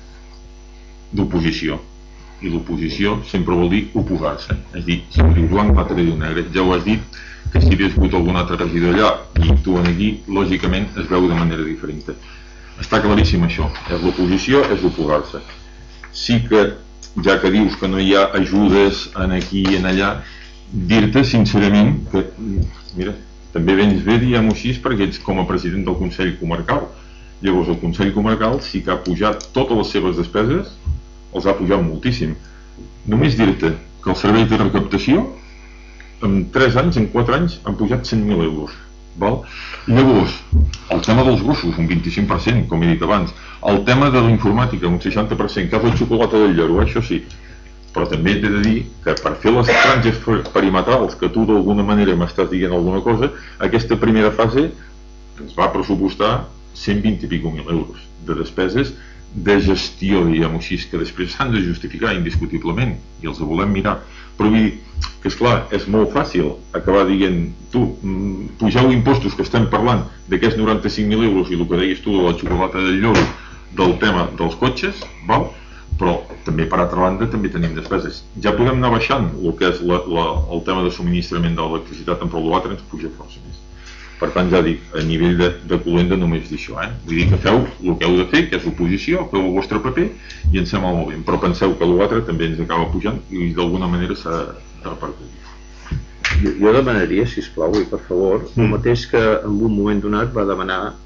d'oposició, i l'oposició sempre vol dir oposar-se, és a dir, si ho diu blanc, va tradir negre. Ja ho has dit, que si hagués hagut algun altre regidor allà i tu aquí, lògicament es veu de manera diferent. Està claríssim això, és l'oposició, és oposar-se. Sí que ja que dius que no hi ha ajudes en aquí i en allà, dir-te sincerament que, mira, també vens bé, diguem-ho així, perquè ets com a president del Consell Comarcal. Llavors el Consell Comarcal sí que ha pujat totes les seves despeses, els ha pujat moltíssim. Només dir-te que els serveis de recaptació en tres anys, en quatre anys, han pujat cent mil euros. Val? Llavors, el tema dels gossos, un vint-i-cinc per cent, com he dit abans, el tema de la informàtica, un seixanta per cent, cas de xocolata del lloro, això sí, però també t'he de dir que per fer les franges perimetrals, que tu d'alguna manera m'estàs dient alguna cosa, aquesta primera fase ens va pressupostar cent vint i pico mil euros de despeses de gestió, diguem-ho així, que després s'han de justificar indiscutiblement i els volem mirar. Però vull dir que, esclar, és molt fàcil acabar dient, tu, pugeu impostos, que estem parlant d'aquests noranta-cinc mil euros i el que deies tu de la xocolata del lloro, del tema dels cotxes, val? Però també per altra banda també tenim despeses. Ja podem anar baixant el que és la, la, el tema de subministrament de l'electricitat, però l'altre ens puja força més. Per tant, ja dic, a nivell de, de colenda només dir això, eh? Vull dir que feu el que heu de fer, que és oposició, feu el vostre paper i ens sembla molt bé, però penseu que l'altre també ens acaba pujant i d'alguna manera s'ha de repercutir. Jo, jo demanaria, sisplau, i per favor, el mateix que en un moment donat va demanar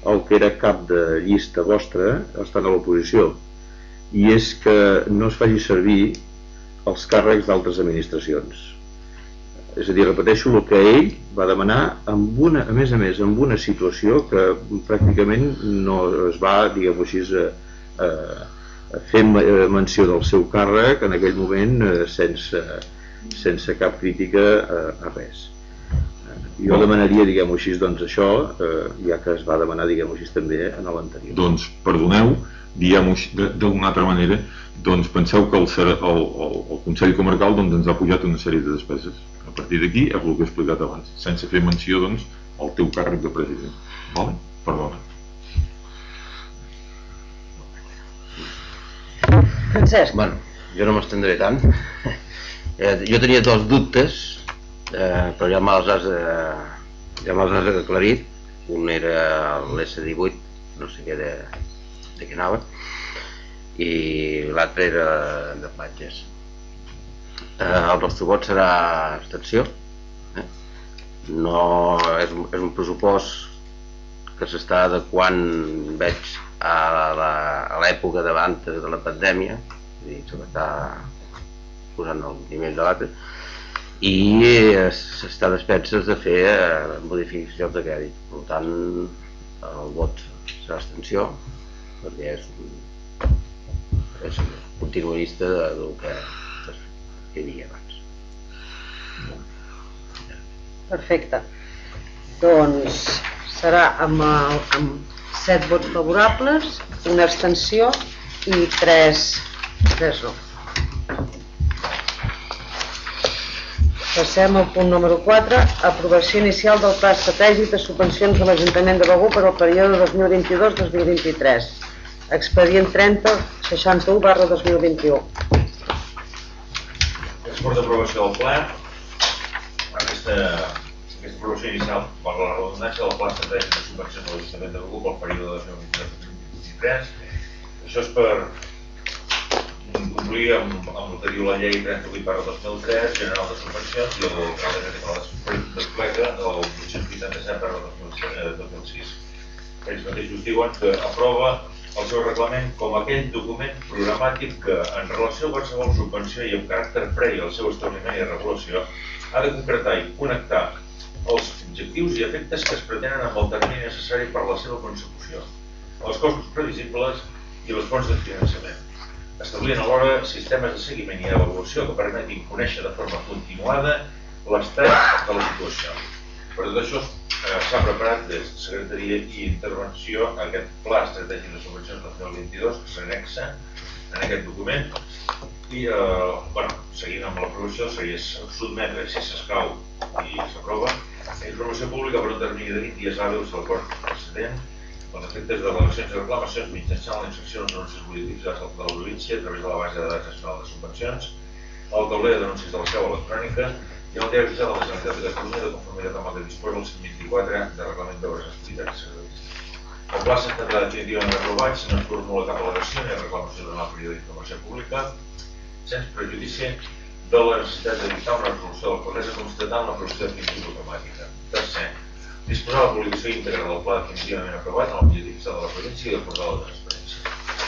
el que era cap de llista vostra estant a l'oposició, i és que no es faci servir els càrrecs d'altres administracions. És a dir, repeteixo el que ell va demanar, amb una, a més a més, amb una situació que pràcticament no es va, diguem-ho així, a, a fer menció del seu càrrec en aquell moment sense, sense cap crítica a, a res. Jo demanaria, diguem-ho així, doncs això, ja que es va demanar, diguem-ho així, també en l'anterior. Doncs, perdoneu, diguem-ho d'una altra manera, doncs penseu que el, el, el, el Consell Comarcal doncs, ens ha pujat una sèrie de despeses. A partir d'aquí és el que he explicat abans, sense fer menció doncs, al teu càrrec de president. Vale? Perdona. Francesc. Bueno, jo no m'estendré tant. Eh, jo tenia dos dubtes, eh, però ja me'ls has, eh, ja me'ls has aclarit. Un era l'S divuit, no sé què de, de què anava, i l'altre era de platges. Eh, el nostre vot serà abstenció. Eh? No, és, un, és un pressupost que s'està adequant, veig, a l'època d'abans de la pandèmia, i se l'està posant al nivell de l'altre, i s'està a despenses de fer eh, modificacions de crèdit. Per tant, el vot serà abstenció, perquè és, un, és un continuista del que hi havia abans. Perfecte. Doncs serà amb, el, amb set vots favorables, una abstenció i tres, tres no. Passem al punt número quatre, aprovació inicial del pla estratègic de subvencions de l'Ajuntament de Begur per al període dos mil vint-i-dos dos mil vint-i-tres. Expedient trenta seixanta-u barra dos mil vint-i-u. Export d'aprovació del pla. Aquesta, aquesta aprovació inicial, per la redundància del pla estratègic de subvencions de l'Ajuntament de Begur pel període dos mil vint-i-dos dos mil vint-i-tres. Això és per complir amb, amb el que diu la llei trenta-vuit barra dos mil tres, general de subvencions, i el Real Decret desplega el vuit-cents vuitanta-set barra dos mil sis. Ells mateixos diuen que aprova el seu reglament com aquell document programàtic que, en relació a qualsevol subvenció i amb caràcter previ al seu establiment i regulació, ha de concretar i connectar els objectius i efectes que es pretenen amb el termini necessari per a la seva consecució, els costos previsibles i les fonts de finançament, establint alhora sistemes de seguiment i avaluació que permetin conèixer de forma continuada l'estat de la situació. Per tot això eh, s'ha preparat des de Secretaria i Intervenció aquest Pla Estratègic de Subvencions dos mil vint-i-dos que s'anexa en aquest document i, eh, bueno, seguint amb l'aprovació, seria sotmetre, si s'escau i s'aprova, informació pública per un termini de vint dies hàbils a l'acord precedent els efectes de relacions i reclamacions mitjançant la inserció dels anuncis polítics de la província a través de la base de dades nacional de subvencions, el tauler d'anuncis de la seu electrònica i el diari oficial de la Generalitat de Catalunya de conformitat amb el que disposa el cent vint-i-quatre de reglament d'obres activitats i serveis. El pla s'entendrà definitivament aprovat si no es formula cap al·legació ni reclamació de nou període d'informació pública, sense prejudici de la necessitat de dictar una resolució de l'alcaldessa constatant l'aprovació definitiva automàtica. Tercer, disposar la publicació íntegra del pla definitivament aprovat en el butlletí oficial de la província i el portal de transparència.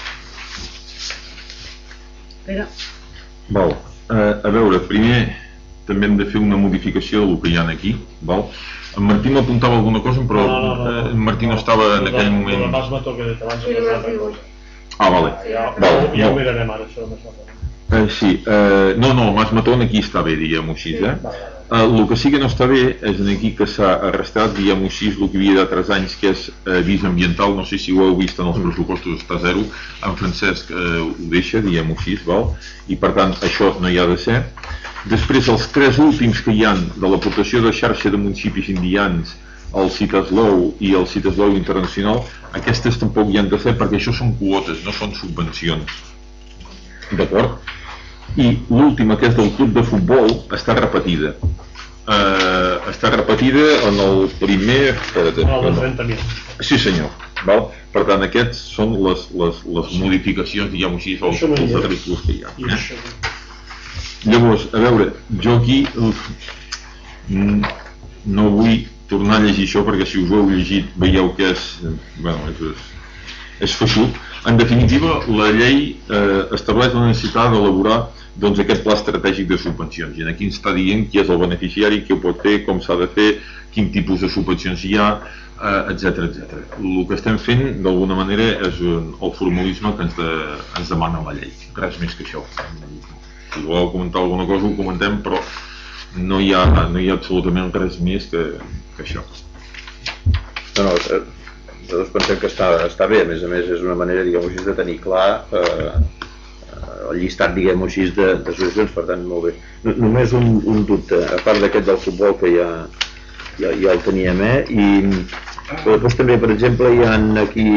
Pere. Val. Uh, a veure, primer també hem de fer una modificació del que hi ha aquí. Val? En Martí m'apuntava alguna cosa, però no, no, no, no. en Martí no estava en aquell moment... Però abans m'ha tocat abans de passar una cosa. Ah, vale. Ja, val, ja, ja ho mirarem ara, això més o menys. Uh, sí, uh, no, no, Mas Matón aquí està bé, diguem-ho així, eh? Uh, el que sí que no està bé és aquí que s'ha arrestat, diguem-ho així, el que havia d'altres anys, que és uh, avís ambiental, no sé si ho heu vist en els pressupostos, està zero, en Francesc uh, ho deixa, diguem-ho així, val? I per tant això no hi ha de ser. Després els tres últims que hi ha de l'aportació de xarxa de municipis indians, el Citaslow i el Citaslow Internacional, aquestes tampoc hi han de ser perquè això són quotes, no són subvencions. D'acord? I l'última, que és del club de futbol, està repetida. Uh, està repetida en el primer... En el de trenta mil. Sí senyor. Val? Per tant, aquests són les, les, les modificacions, diguem-ho així, els, els articles que hi ha. Eh? Llavors, a veure, jo aquí uf, no vull tornar a llegir això, perquè si us ho heu llegit veieu que és, bueno, és, és feixuc. En definitiva, la llei eh, estableix la necessitat d'elaborar doncs, aquest pla estratègic de subvencions, i aquí ens està dient qui és el beneficiari, què ho pot fer, com s'ha de fer, quin tipus de subvencions hi ha, etcètera, etcètera. El que estem fent, d'alguna manera, és el formalisme que ens, de, ens demana la llei, res més que això. Si voleu comentar alguna cosa ho comentem, però no hi ha, no hi ha absolutament res més que, que això. No, no, nosaltres pensem que està, està bé, a més a més és una manera, diguem-ho així, de tenir clar eh, el llistat, diguem-ho així, de, de solucions, per tant, molt bé. No, només un, un dubte, a part d'aquest del futbol que ja, ja, ja el teníem, eh? I però després també, per exemple, hi ha aquí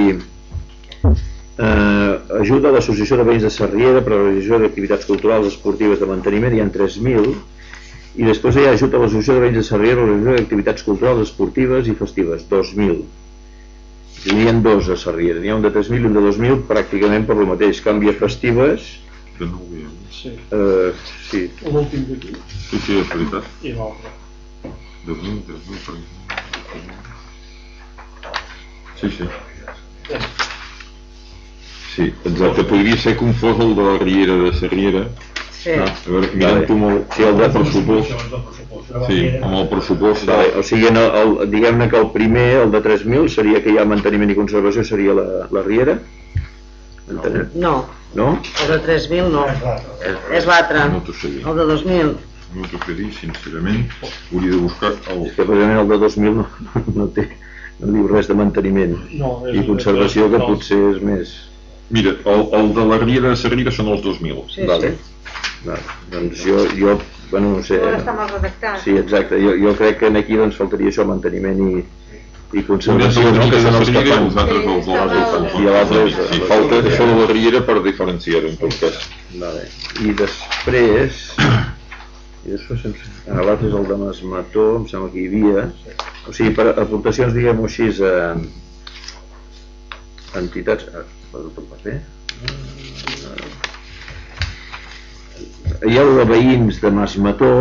eh, ajuda a l'Associació de Veïns de Sarriera per a la realització d'activitats culturals, esportives, de manteniment, hi ha tres mil, i després hi ha ajuda a l'Associació de Veïns de Sarriera per a la realització d'activitats culturals, esportives i festives, dos mil. N'hi ha dos a Sarriera, n'hi ha un de tres mil i un de dos mil, pràcticament per lo mateix, canvia festives. Que no ho veiem. Sí. Uh, sí. L'últim d'aquí. Sí, sí, és veritat. I l'altre. dos mil, tres mil, per exemple. Sí, sí. Sí, exacte. Podria ser confós el de la Riera de Sarriera. Sí. A veure, mirant-ho molt, sí, el de pressupost. Sí, amb el pressupost. Vale, o sigui, no, el, diguem-ne que el primer, el de tres mil, seria que hi ha manteniment i conservació, seria la, la Riera? Entenem? No, No? el de tres mil no, és l'altre, No t'ho sé dir. el de dos mil. No t'ho sé dir, sincerament. Hauria de buscar el... És que precisament el de dos mil no, no té, no diu res de manteniment No, és, i conservació, que no. potser és més. Mira, el, el de la Riera de Sarriera són els dos mil. Sí, Vale. sí. Vale. Doncs jo, jo, bueno, no sé. No està mal redactat. Sí, exacte. Jo, jo crec que aquí doncs faltaria això, manteniment i, i Un és conservació, el no? de Que són la els que Riera i fan. els altres els de la Riera. I l'altre és... Sí, falta això de la Riera per diferenciar-ho, en tot cas. Vale. I després... I després sense... Ah, l'altre és el de Masmató, em sembla que hi havia. O sigui, per aportacions, diguem-ho així, a entitats... Ah, poso tot paper. Hi ha el de veïns de Masmató,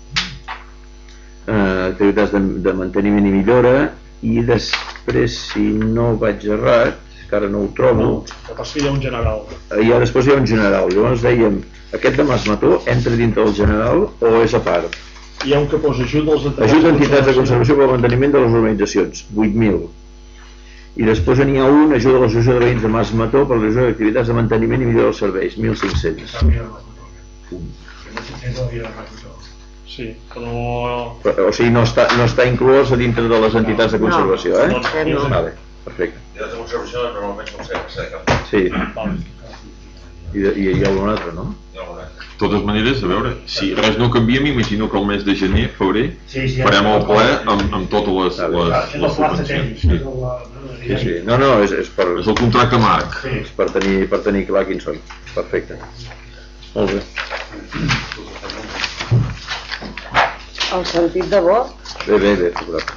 eh, activitats de, de manteniment i millora, i després, si no vaig errat, que ara no ho trobo, El que passa que hi ha un general. eh, hi ha, després hi ha un general. Llavors dèiem, aquest de Masmató entra dintre del general o és a part? Hi ha un que posa ajut als entitats, Ajut a entitats de conservació per al manteniment de les urbanitzacions, vuit mil. I després n'hi ha un, ajuda a l'associació de veïns de Masmató per a la realització d'activitats de manteniment i millora dels serveis, mil cinc-cents. Sí, però... Però, o sigui, no està, no està inclòs a dintre de les entitats de conservació, No, eh? no, Aquest no. Vale, perfecte. I la conservació normalment sol ser de cap. Sí, Val. i, de, i hi ha algun altre, no? Hi ha alguna. De totes maneres, a veure, si res no canvia, m'imagino que el mes de gener, febrer, Sí, sí, farem el ple amb, amb totes les, Ah, bé. les, És el les pla subvencions. estratègic. Sí. és el- Sí, sí. No, no, és, és, per, És el contracte marc. Sí. és per, tenir, per tenir clar quins són. Perfecte. Molt bé. El sentit de vot, Bé, bé, bé, favorable.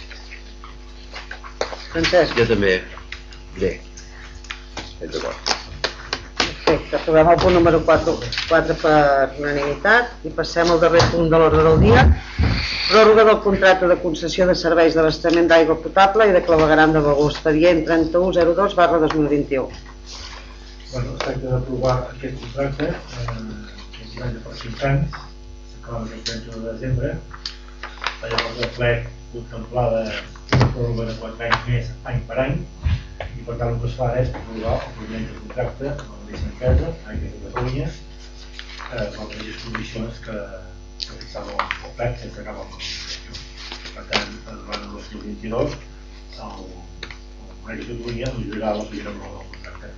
Francesc, Jo també. Bé. Ets d'acord. perfecte. Aprovem el punt número quatre, quatre per unanimitat i passem al darrer punt de l'ordre del dia. Pròrroga del contracte de concessió de serveis d'abastament d'aigua potable i de clavegueram de Begú, expedient trenta-u zero dos barra dos mil vint-i-u. Bueno, es tracta d'aprovar aquest contracte, eh, que és de per cinc anys, s'acaba el trenta de desembre. Allò que el ple contemplava una pròrroga de quatre anys més, any per any, i per tant el que es fa és prorrogar el compliment del contracte amb la mateixa empresa, Aigües de Catalunya, eh, amb les mateixes condicions que, que fixava el ple sense cap altra condició. Per tant, durant el dos mil vint-i-dos, el, el Aigües de Catalunya millorarà la primera pròrroga del contracte.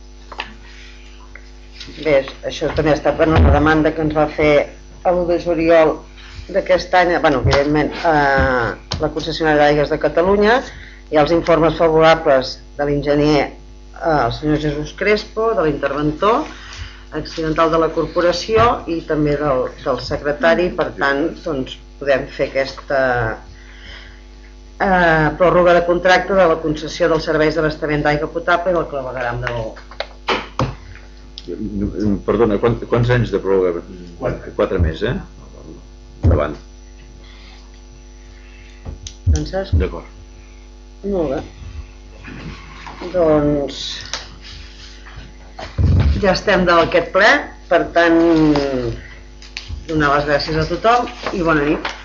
Bé, això també ha estat per una demanda que ens va fer a l'u de juliol d'aquest any, bueno, evidentment, eh, la concessionària d'Aigües de Catalunya, i els informes favorables de l'enginyer, eh, el senyor Jesús Crespo, de l'interventor accidental de la corporació i també del, del secretari. Per tant, doncs, podem fer aquesta eh, pròrroga de contracte de la concessió dels serveis d'abastament d'aigua potable i del clavegueram de Begú. Perdona, quant, quants anys de pròrroga? Quatre. Quatre més, eh? Endavant. Francesc? D'acord. Molt bé. Doncs ja estem d'aquest ple, per tant donar les gràcies a tothom i bona nit.